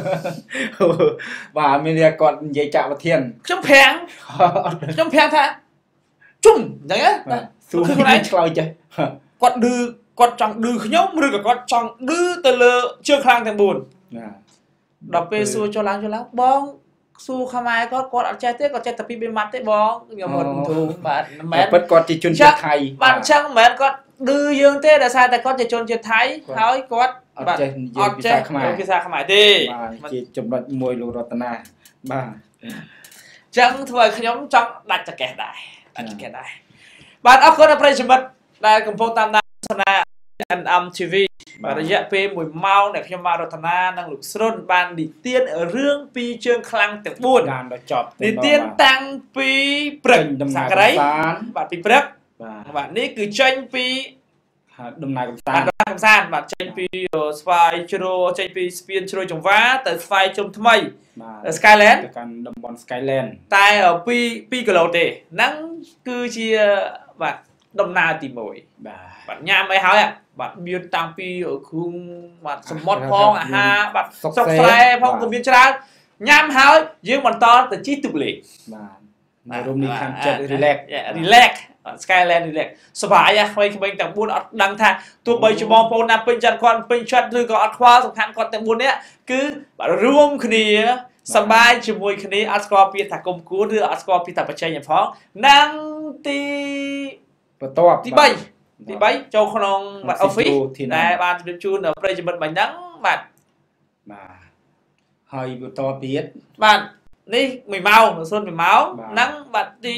A: បាទមានតែគាត់និយាយចាក់វិធាន
B: ខ្ញុំប្រាំងខ្ញុំប្រាំងថាជុំអញ្ចឹងណា
A: សួរខ្លួនឯងឆ្លើយចេះ
B: គាត់ឌឺគាត់ចង់ឌឺខ្ញុំឬក៏គាត់ចង់ឌឺទៅលើជើងខ្លាំងទាំងបួន
A: ណា
B: ដល់ពេលសួរចូលឡើងចូលឡើងបងសួរខ្មែរគាត់គាត់អត់ចេះទេគាត់ចេះតែពីរម៉ាត់ទេបងខ្ញុំមិនធូរបាទ
A: មិនមែនពិតគាត់ជាជនជាតិថៃ
B: បាទអញ្ចឹងមិនមែនគាត់ឌឺយើងទេដោយសារតែគាត់ជាជនជាតិថៃហើយគាត់
A: អត់ចេះនិយាយភាសាខ្មែរ
B: ភាសាខ្មែរទេ
A: បាទជាចំណុចមួយលោករតនាបាទអ
B: ញ្ចឹងធ្វើឲ្យខ្ញុំចង់ដាច់ចកេះដែរដាច់ចកេះដែរបាទអរគុណដល់ប្រិយមិត្តដែលកំពុងតាមដានទស្សនា เอ็น เอ็ม ที วี បាទរយៈពេលoneម៉ោងដែលខ្ញុំបាទរតនានិងលោកស្រុនបាននិទានរឿងពីរជើងខ្លាំងទាំងfour
A: បានដល់ចប់
B: និទានតាំងពីព្រឹកសក្តិបាទពីព្រឹកបាទនេះគឺចេញពី
A: ដំណើរកំសា
B: បា
A: ន្ត
B: ទដំណើរកំសាន្តបាទចេញពីស្វាយជ្រោចេញពីស្ពានជ្រោយចង្វាទៅស្វាយជុំថ្មី
A: បាទ
B: Skyland
A: ទៅកាន់តំបន់ Skyland
B: តែ2 2គីឡូទេហ្នឹងគឺជាបាទដំណើរទី1
A: បាទ
B: បាទញ៉ាំអីហើយបាទមានតាំងពីគ្រឿងបាទសមុទ្រផងអាហារបាទសុកស្រែផងក៏មានច្រើនញ៉ាំហើយយើងបន្តទៅជិះទូកលេង
A: បាទនៅរមណីយដ្ឋានចិត្ត relax
B: relax Skyland relax សប្បាយហ្នឹងក្មេងៗទាំង4អត់ដឹងថាទោះបីជាបងប្អូនណាពេញចិត្តគាត់ពេញចិត្តឬក៏អត់ខ្វល់សំខាន់គាត់ទាំង4នាក់គឺបាទរួមគ្នាសប្បាយជាមួយគ្នាអត់ស្គាល់ពាក្យថាគុំគួរឬអត់ស្គាល់ពាក្យថាបច្ចេកផងនិងទី
A: បន្ទាប់
B: ទី3ទី3ចូលក្នុងបាទ office ដែលបានជម្រាបជូនប្រិយមិត្តមិញហ្នឹងបាទ
A: បាទហើយបន្តទៀត
B: បាទនេះ1ម៉ោងសូន1ម៉ោងហ្នឹងបាទទី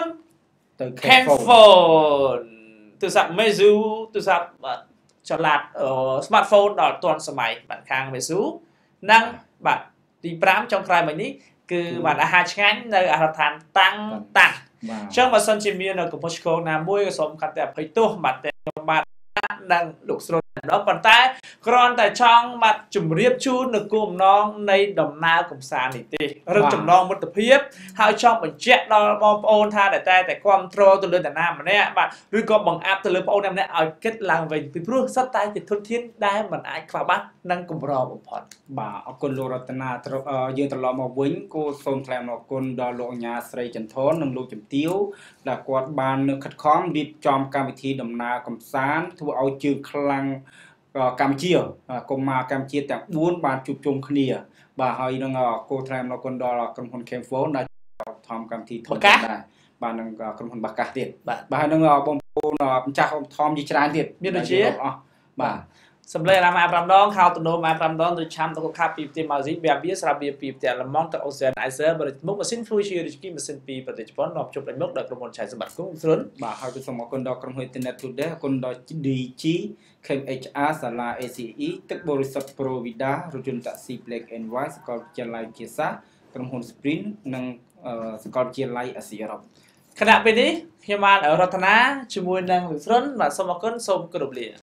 B: 4
A: ទៅ
B: Camphone ទូរស័ព្ទ Meizu ទូរស័ព្ទបាទចល័ត smartphone ដល់ទាន់សម័យបាទខាង Meizu និងបាទទី5ចុងក្រោយមិញនេះគឺបាទអាហារឆ្ងាញ់នៅអាហារដ្ឋានតាំងតាំង
A: បាទ
B: អញ្ចឹងបើសិនជាមានកំពង់ឆ្កងណាមួយក៏សូមកាត់តែអភ័យទោសបាទតែខ្ញុំបាទនឹងលោកស្រូនដល់ប៉ុន្តែគ្រាន់តែចង់បាទជម្រាបជូននៅគោលបំណងនៃដំណើរកំសាន្តនេះទេឬចំណងមិត្តភាពហើយចង់បញ្ជាក់ដល់បងប្អូនថាតែតែគ្រប់គ្រងទៅលើតាណាម្នាក់បាទឬក៏បង្អាប់ទៅលើបងប្អូនម្នាក់ឲ្យគិតឡើងវិញពីព្រោះសិតតែជាធនធានដែលមិនអាចខ្វះបាននិងកម្របំផុត
A: បាទអរគុណលោករតនាយើងត្រឡប់មកវិញគូសូមថ្លែងអរគុណដល់លោកអញ្ញាស្រីចន្ទថននិងលោកជំទាវដែលគាត់បានខិតខំរៀបចំកម្មវិធីដំណើរកំសាន្តធ្វើឲ្យជើងខ្លាំងកម្ពុជាកុមារកម្ពុជាទាំង4បានជួបជុំគ្នាបាទហើយនឹងគូថ្លែងអរគុណដល់ក្រុមហ៊ុន Camphone ដែលថមកម្មវិធីធំដែរបាទនឹងក្រុមហ៊ុនបាកាសទៀតបាទនឹងបងប្អូនម្ចាស់ធំជាច្រើនទៀតមានដូចជាអស់បាទ
B: សម្លេងអាម៉ា5ដងខោតនោម៉ា5ដងទៅឆាំទៅខាប់ពីផ្ទះម៉ាស៊ីបៀបៀស្រាប់វាពីផ្ទះលំងទៅអូសែនអៃសឺបរិមុខម៉ាស៊ីន Fuji Richie ម៉ាស៊ីនពីប្រទេសជប៉ុននាំជប់លេញមុខដល់ក្រុមហ៊ុនឆៃសម្បត្តិគុំស្រុនបាទហើយក៏សូមអរគុណដល់ក្រុមហ៊ុន Internet Today អរគុណដល់ ឌី ជី ខេ អេច អារ សាលា អេ ស៊ី អ៊ី ទឹកបរិសុទ្ធ Provida រថយន្តតាក់ស៊ី Black and White សាកលវិទ្យាល័យជាសាក្រុមហ៊ុន Sprint និងសាកលវិទ្យាល័យអាស៊ីអឺរ៉ុបខណៈពេលនេះខ្ញុំបានរតនាជាមួយនឹងលោកស្រុនបាទសូមអរគុណសូមគោរពលា